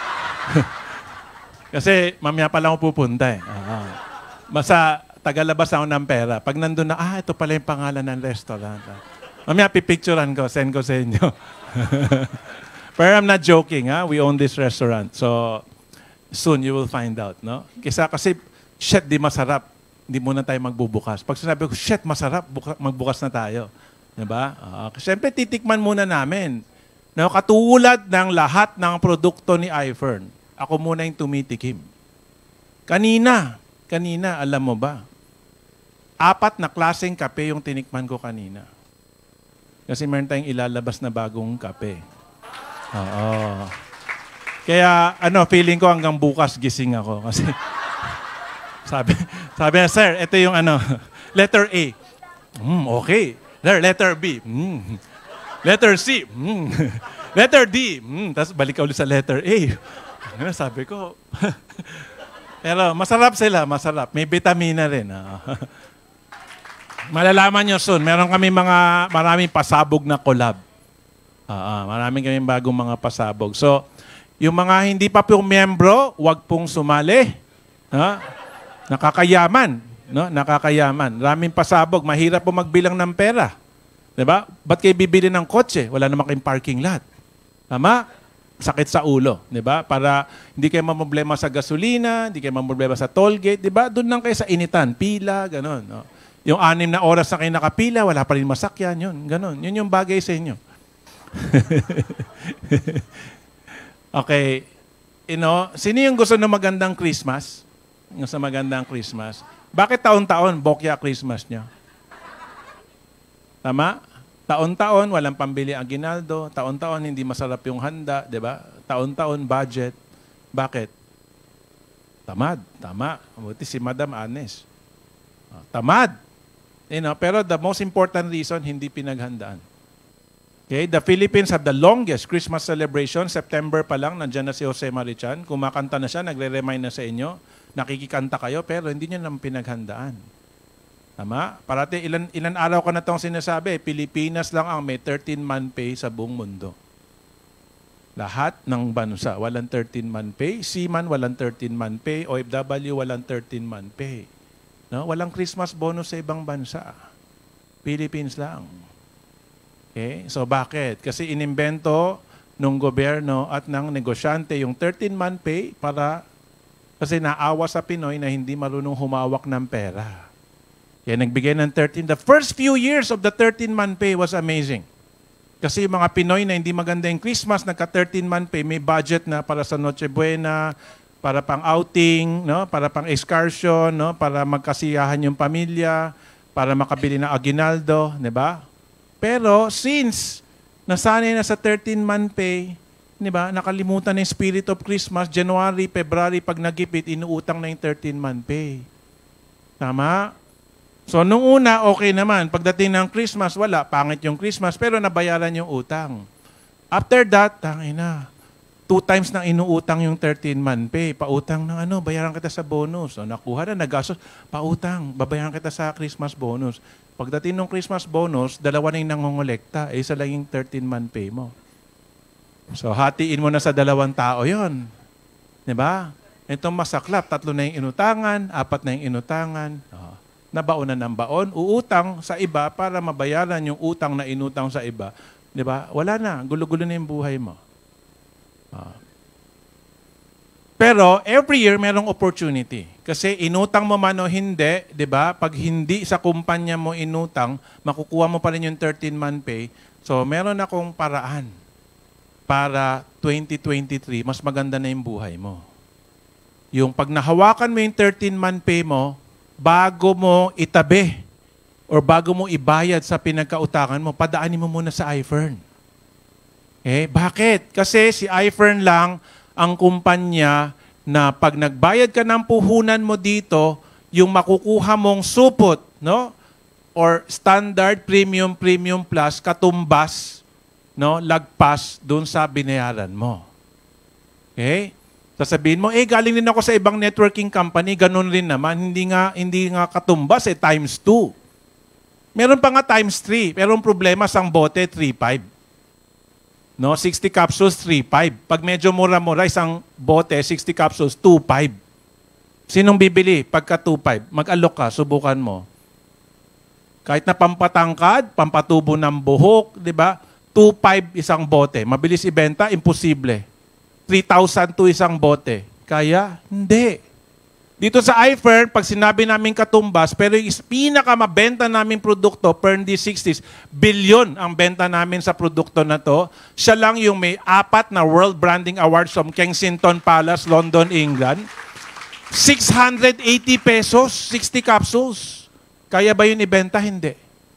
S1: Kasi mamaya pa lang ako pupunta eh. Uh-huh. Basta tagalabas ako ng pera. Pag nandun na, ah, ito pala yung pangalan ng restaurant. Mamaya pipicturean ko, send ko sa inyo. Pero I'm not joking, ha? We own this restaurant. So, soon you will find out, no? Kisa kasi, shit, di masarap. Hindi muna tayo magbubukas. Pag sinabi ko, shit, masarap, buka- magbukas na tayo. Diba? Uh, Siyempre, titikman muna namin. No, katulad ng lahat ng produkto ni iFern, ako muna yung tumitikim. Kanina, kanina, alam mo ba? Apat na klaseng kape yung tinikman ko kanina. Kasi meron tayong ilalabas na bagong kape. Oo. Kaya, ano, feeling ko hanggang bukas gising ako. Kasi, sabi, sabi na, sir, ito yung ano, letter A. Mm, okay. Letter B. Mm. Letter C. Mm. Letter D. Mm. Tapos balik ka ulit sa letter A. Ano, sabi ko, pero masarap sila, masarap. May vitamina rin. Ah. Malalaman nyo soon, meron kami mga, maraming pasabog na collab. Uh, maraming kami bagong mga pasabog. So, yung mga hindi pa pong miyembro, wag pong sumali. Ha? Nakakayaman. No? Nakakayaman. Maraming pasabog. Mahirap po magbilang ng pera. Diba? Ba't kayo bibili ng kotse? Wala naman kayong parking lot. Tama? Sakit sa ulo. Diba? Para hindi kayo mamroblema sa gasolina, hindi kayo mamroblema sa toll gate. Diba? Doon lang kayo sa initan. Pila, gano'n. No? Yung anim na oras na kayo nakapila, wala pa rin masakyan. Yun, gano'n. Yun yung bagay sa inyo. Okay. You know, sino yung gusto ng magandang Christmas? Yung sa magandang Christmas. Bakit taon-taon bokya Christmas niya? Tama? Taon-taon, walang pambili ang aguinaldo. Taon-taon, hindi masarap yung handa. Diba? Taon-taon, budget. Bakit? Tamad. Tama. Buti si Madam Anes. Tamad. You know, pero the most important reason, hindi pinaghandaan. Okay, the Philippines have the longest Christmas celebration. September pa lang, nandiyan na si Jose Marichan. Kumakanta na siya, nagre-remind na sa inyo. Nakikikanta kayo, pero hindi nyo naman pinaghandaan. Tama? Parati, ilan, ilan araw ka na itong sinasabi, Pilipinas lang ang may thirteen-month pay sa buong mundo. Lahat ng bansa, walang thirteen-month pay. Seaman, walang thirteen-month pay. O F W, walang thirteen-month pay. No? Walang Christmas bonus sa ibang bansa. Philippines lang. Okay? So bakit? Kasi inimbento ng gobyerno at ng negosyante yung thirteen-month pay para kasi naawa sa Pinoy na hindi marunong humawak ng pera. Kaya nagbigay ng thirteen. The first few years of the thirteen-month pay was amazing. Kasi yung mga Pinoy na hindi maganda yung Christmas, nagka thirteen-month pay, may budget na para sa Noche Buena, para pang outing, no? Para pang excursion, no? Para magkasiyahan yung pamilya, para makabili ng aguinaldo, di ba? Pero since nasanay na sa thirteen-month pay, di ba? Nakalimutan na yung spirit of Christmas, January, February, pag nagipit, inuutang na yung thirteen-month pay. Tama? So nung una, okay naman. Pagdating ng Christmas, wala. Pangit yung Christmas, pero nabayaran yung utang. After that, tangina, two times nang inuutang yung thirteen-month pay. Pautang ng ano, bayaran kita sa bonus. O, nakuha na, nagastos, pautang, babayaran kita sa Christmas bonus. Pagdating ng Christmas bonus, dalawa na yung nangongolekta. Eh, isa lang yung thirteen-month pay mo. So, hatiin mo na sa dalawang tao yon, diba? Itong masaklap, tatlo na yung inutangan, apat na yung inutangan. Oh, nabaon na ng baon, uutang sa iba para mabayaran yung utang na inutang sa iba. Diba? Wala na, gulo-gulo na yung buhay mo. Oh. Pero every year merong opportunity. Kasi inutang mo man o hindi, diba? Pag hindi sa kumpanya mo inutang, makukuha mo pa rin yung thirteen-month pay. So, meron akong paraan para twenty twenty-three, mas maganda na yung buhay mo. Yung pag nahawakan mo yung thirteen-month pay mo, bago mo itabi or bago mo ibayad sa pinagkautangan mo, padaanin mo muna sa iFern. Eh, bakit? Kasi si iFern lang ang kumpanya na pag nagbayad ka ng puhunan mo dito, yung makukuha mong supot, no? Or standard, premium, premium plus, katumbas, no, lagpas doon sa binayaran mo. Okay? Sasabihin mo, eh, galing din ako sa ibang networking company, ganun rin naman, hindi nga, hindi nga katumbas, eh, times two. Meron pa nga times three, pero ang problema, sang bote, three five. No, sixty capsules, three five. Pag medyo mura-mura, isang bote, sixty capsules, two five. Sinong bibili pagka two five? Mag-alok ka, subukan mo. Kahit na pampatangkad, pampatubo ng buhok, di ba? two five isang bote. Mabilis ibenta? Imposible. three thousand to isang bote. Kaya? Hindi. Dito sa iFern, pag sinabi namin katumbas, pero yung pinakamabenta naming produkto, Fern D sixties, bilyon ang benta namin sa produkto na to. Siya lang yung may apat na World Branding Awards from Kensington Palace, London, England. six hundred eighty pesos, sixty capsules. Kaya ba yun ibenta? Hindi.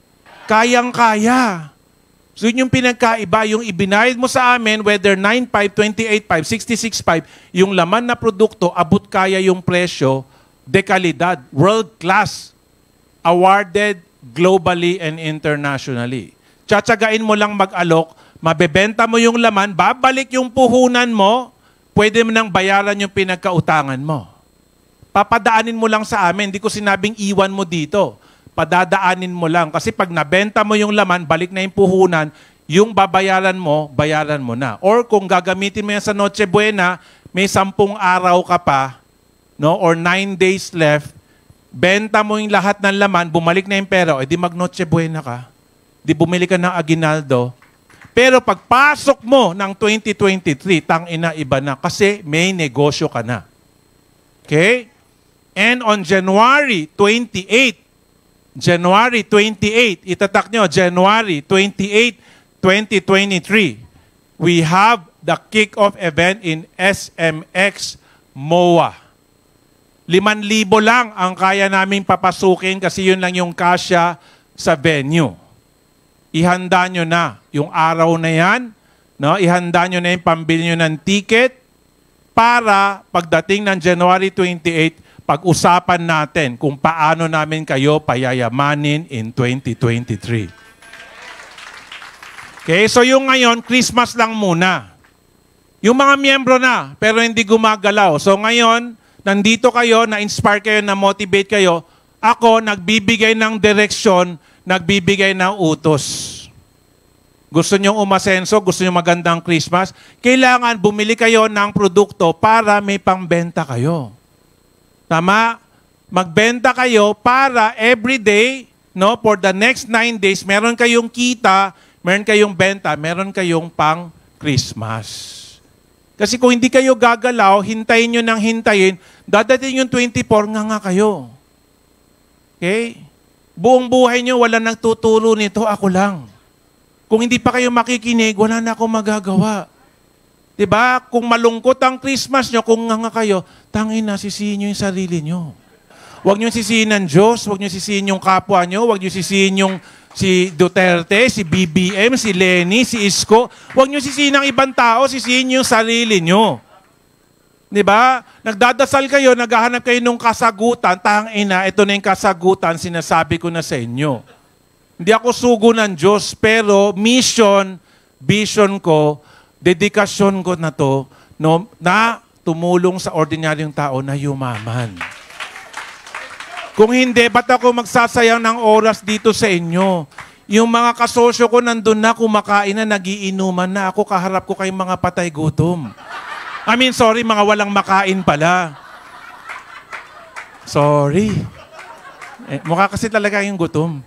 S1: Kayang-kaya. So yun yung pinagkaiba, yung ibinayad mo sa amin, whether nine five, twenty-eight five, sixty-six five, yung laman na produkto, abot kaya yung presyo, dekalidad, world class, awarded globally and internationally. Tsatsagain mo lang mag-alok, mabebenta mo yung laman, babalik yung puhunan mo, pwede mo nang bayaran yung pinagkautangan mo. Papadaanin mo lang sa amin, hindi ko sinabing iwan mo dito. Padadaanin mo lang. Kasi pag nabenta mo yung laman, balik na yung puhunan, yung babayaran mo, bayaran mo na. Or kung gagamitin mo yan sa Noche Buena, may sampung araw ka pa, no? Or nine days left, benta mo yung lahat ng laman, bumalik na yung pera, edi mag Noche Buena ka. Di bumili ka ng aginaldo. Pero pagpasok mo ng twenty twenty-three, tangina iba na kasi may negosyo ka na. Okay? And on January twenty-eighth, January twenty-eighth, itatak nyo, January twenty-eighth, twenty twenty-three, we have the kick-off event in S M X M O A. Liman libo lang ang kaya naming papasukin kasi yun lang yung kasya sa venue. Ihanda nyo na yung araw na yan, no? Ihanda nyo na yung pambili nyo ng ticket para pagdating ng January twenty-eighth, pag-usapan natin kung paano namin kayo payayamanin in twenty twenty-three. Okay, so yung ngayon, Christmas lang muna. Yung mga miyembro na, pero hindi gumagalaw. So ngayon, nandito kayo, na-inspire kayo, na-motivate kayo. Ako, nagbibigay ng direksyon, nagbibigay ng utos. Gusto nyo umasenso, gusto nyo magandang Christmas, kailangan bumili kayo ng produkto para may pangbenta kayo. Tama? Magbenta kayo para every day, no, for the next nine days, meron kayong kita, meron kayong benta, meron kayong pang Christmas. Kasi kung hindi kayo gagalaw, hintayin nyo nang hintayin, dadating yung twenty-four, nga nga kayo. Okay? Buong buhay nyo, wala nang tuturo nito, ako lang. Kung hindi pa kayo makikinig, wala na akong magagawa. Diba? Kung malungkot ang Christmas nyo, kung nga nga kayo, tangin na, sisihin nyo yung sarili nyo. Huwag nyo sisihin ng Diyos, huwag nyo sisihin yung kapwa nyo, huwag nyo sisihin yung si Duterte, si B B M, si Lenny, si Isko. Huwag nyo sisihin ng ibang tao, sisihin yung sarili nyo. Diba? Nagdadasal kayo, naghahanap kayo ng kasagutan, tangin na, ito na yung kasagutan, sinasabi ko na sa inyo. Hindi ako sugo ng Diyos, pero mission vision ko, dedikasyon ko na to, no, na tumulong sa ordinaryong tao na yumaman. Kung hindi, ba't ako magsasayang ng oras dito sa inyo? Yung mga kasosyo ko nandun na, kumakain na, nagiinuman na. Ako, kaharap ko kayong mga patay gutom. I mean, sorry, mga walang makain pala. Sorry. Eh, mukha kasi talaga yung gutom.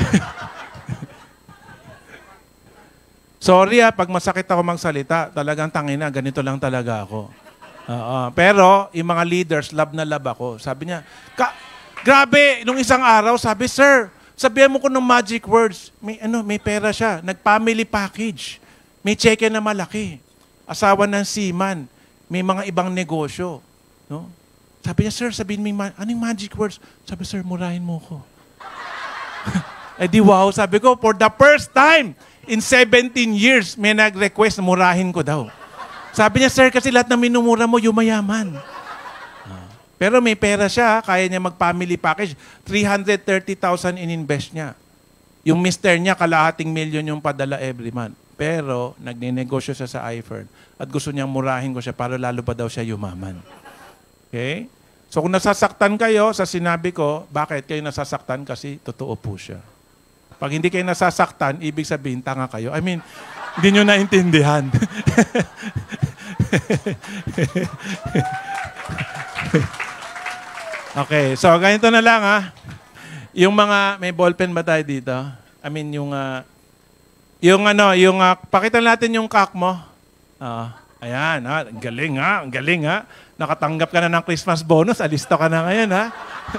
S1: Sorry ah, pag masakit ako magsalita, talagang tangina, ganito lang talaga ako. Uh, uh, pero, yung mga leaders, love na love ako. Sabi niya, Ka grabe, nung isang araw, sabi, sir, sabihan mo ko ng magic words. May, ano, may pera siya. Nag-family package. May cheque na malaki. Asawa ng seaman. May mga ibang negosyo. No? Sabi niya, sir, sabihin mo, ma anong magic words? Sabi, sir, murahin mo ko. Eh di wow, sabi ko, for the first time in seventeen years, may nag-request na murahin ko daw. Sabi niya, sir, kasi lahat na minumura mo, yumayaman. Pero may pera siya, kaya niya mag-family package. three hundred thirty thousand in-invest niya. Yung mister niya, kalahating million yung padala every month. Pero, nagninegosyo siya sa iFern. At gusto niyang murahin ko siya para lalo pa daw siya yumaman. Okay? So, kung nasasaktan kayo sa sinabi ko, bakit kayo nasasaktan? Kasi totoo po siya. Pag hindi kayo nasasaktan, ibig sabihin, tanga kayo. I mean, hindi nyo naintindihan. Okay, so ganito na lang ha. Yung mga, may ballpen ba tayo dito? I mean, yung, uh, yung ano, yung, uh, pakita natin yung kak mo. Uh, ayan, ha? Ang galing ha, ang galing ha. Nakatanggap ka na ng Christmas bonus, alista ka na ngayon ha.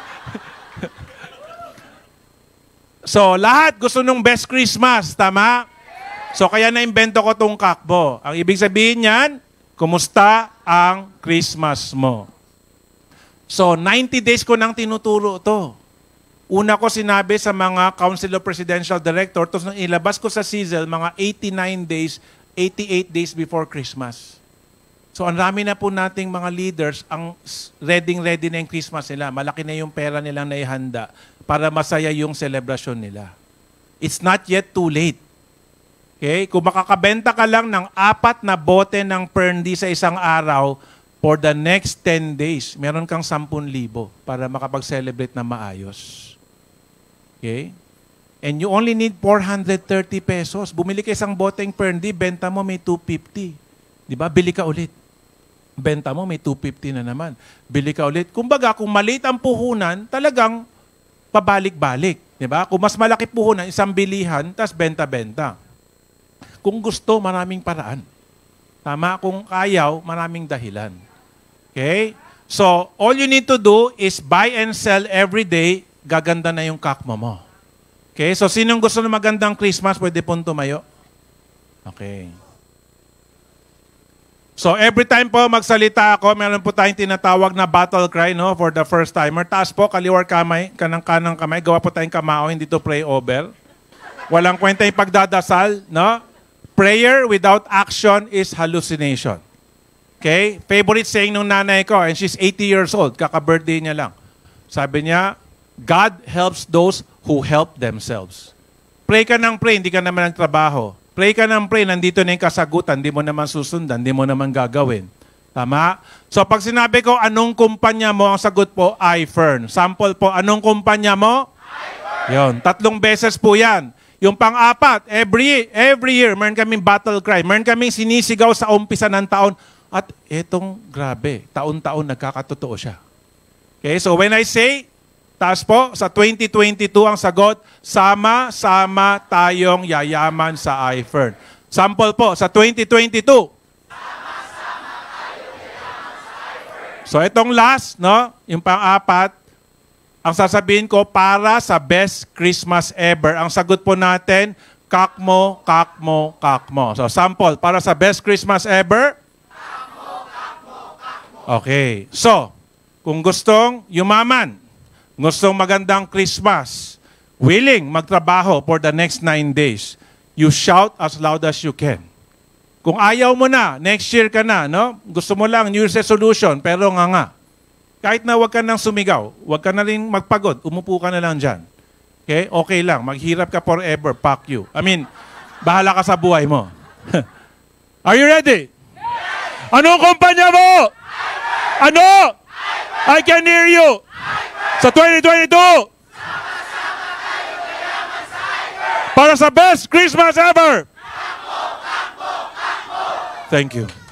S1: So, lahat gusto nung best Christmas, tama? So, kaya na-invento ko tong kakbo. Ang ibig sabihin niyan, kumusta ang Christmas mo? So, ninety days ko nang tinuturo to. Una ko sinabi sa mga Council of Presidential Director, tapos nang ilabas ko sa C Z L, mga eighty-nine days, eighty-eight days before Christmas. So, ang rami na po nating mga leaders, ang ready-ready na yung Christmas nila. Malaki na yung pera nilang naihanda para masaya yung celebration nila. It's not yet too late. Okay? Kung makakabenta ka lang ng apat na bote ng Perndy sa isang araw, for the next ten days, meron kang sampun libo para makapag-celebrate na maayos. Okay? And you only need four hundred thirty pesos. Bumili ka isang boteng Perndy, benta mo may two fifty. Di ba? Bili ka ulit. Benta mo may two fifty na naman. Bili ka ulit. Kumbaga, kung maliit ang puhunan, talagang pabalik-balik. Di ba? Kung mas malaki puhunan, isang bilihan, tas benta-benta. Kung gusto, maraming paraan. Tama? Kung ayaw, maraming dahilan. Okay? So, all you need to do is buy and sell every day, gaganda na yung kakmo mo. Okay? So, sinong gusto na magandang Christmas, pwede pong tumayo? Okay. So, every time po magsalita ako, meron po tayong tinatawag na battle cry, no? For the first timer. Taas po, kaliwar kamay, kanang-kanang kamay. Gawa po tayong kamao, hindi to pray over. Walang kwenta yung pagdadasal, no? Prayer without action is hallucination. Okay? Favorite saying nung nanay ko, and she's eighty years old, kaka-birthday niya lang. Sabi niya, God helps those who help themselves. Pray ka ng pray, hindi ka naman nagtrabaho. Pray ka ng pray, nandito na yung kasagutan, hindi mo naman susundan, hindi mo naman gagawin. Tama? So pag sinabi ko, anong kumpanya mo, ang sagot po, iFern. Sample po, anong kumpanya mo? iFern. Yun, tatlong beses po yan. Yung pang-apat, every, every year, meron kaming battle cry. Meron kaming sinisigaw sa umpisa ng taon. At etong grabe, taon-taon nagkakatotoo siya. Okay, so when I say, taas po, sa twenty twenty-two ang sagot, sama-sama tayong yayaman sa iFern. Sample po, sa twenty twenty-two. Sama-sama tayong yayaman sa iFern. So itong last, no, yung pang-apat, ang sasabihin ko, para sa best Christmas ever. Ang sagot po natin, kakmo, kakmo, kakmo. So sample, para sa best Christmas ever. Kakmo, kakmo, kakmo. Okay, so, kung gustong yumaman, gustong magandang Christmas, willing magtrabaho for the next nine days, you shout as loud as you can. Kung ayaw mo na, next year ka na, no? Gusto mo lang New Year's resolution, pero nga nga. Kahit na wag ka nang sumigaw, wag ka na rin magpagod, umupo ka na lang dyan. Okay? Okay lang, maghirap ka forever, fuck you. I mean, bahala ka sa buhay mo. Are you ready? Anong kumpanya mo? Ano? I can hear you. Sa twenty twenty-two. Para sa best Christmas ever. Thank you.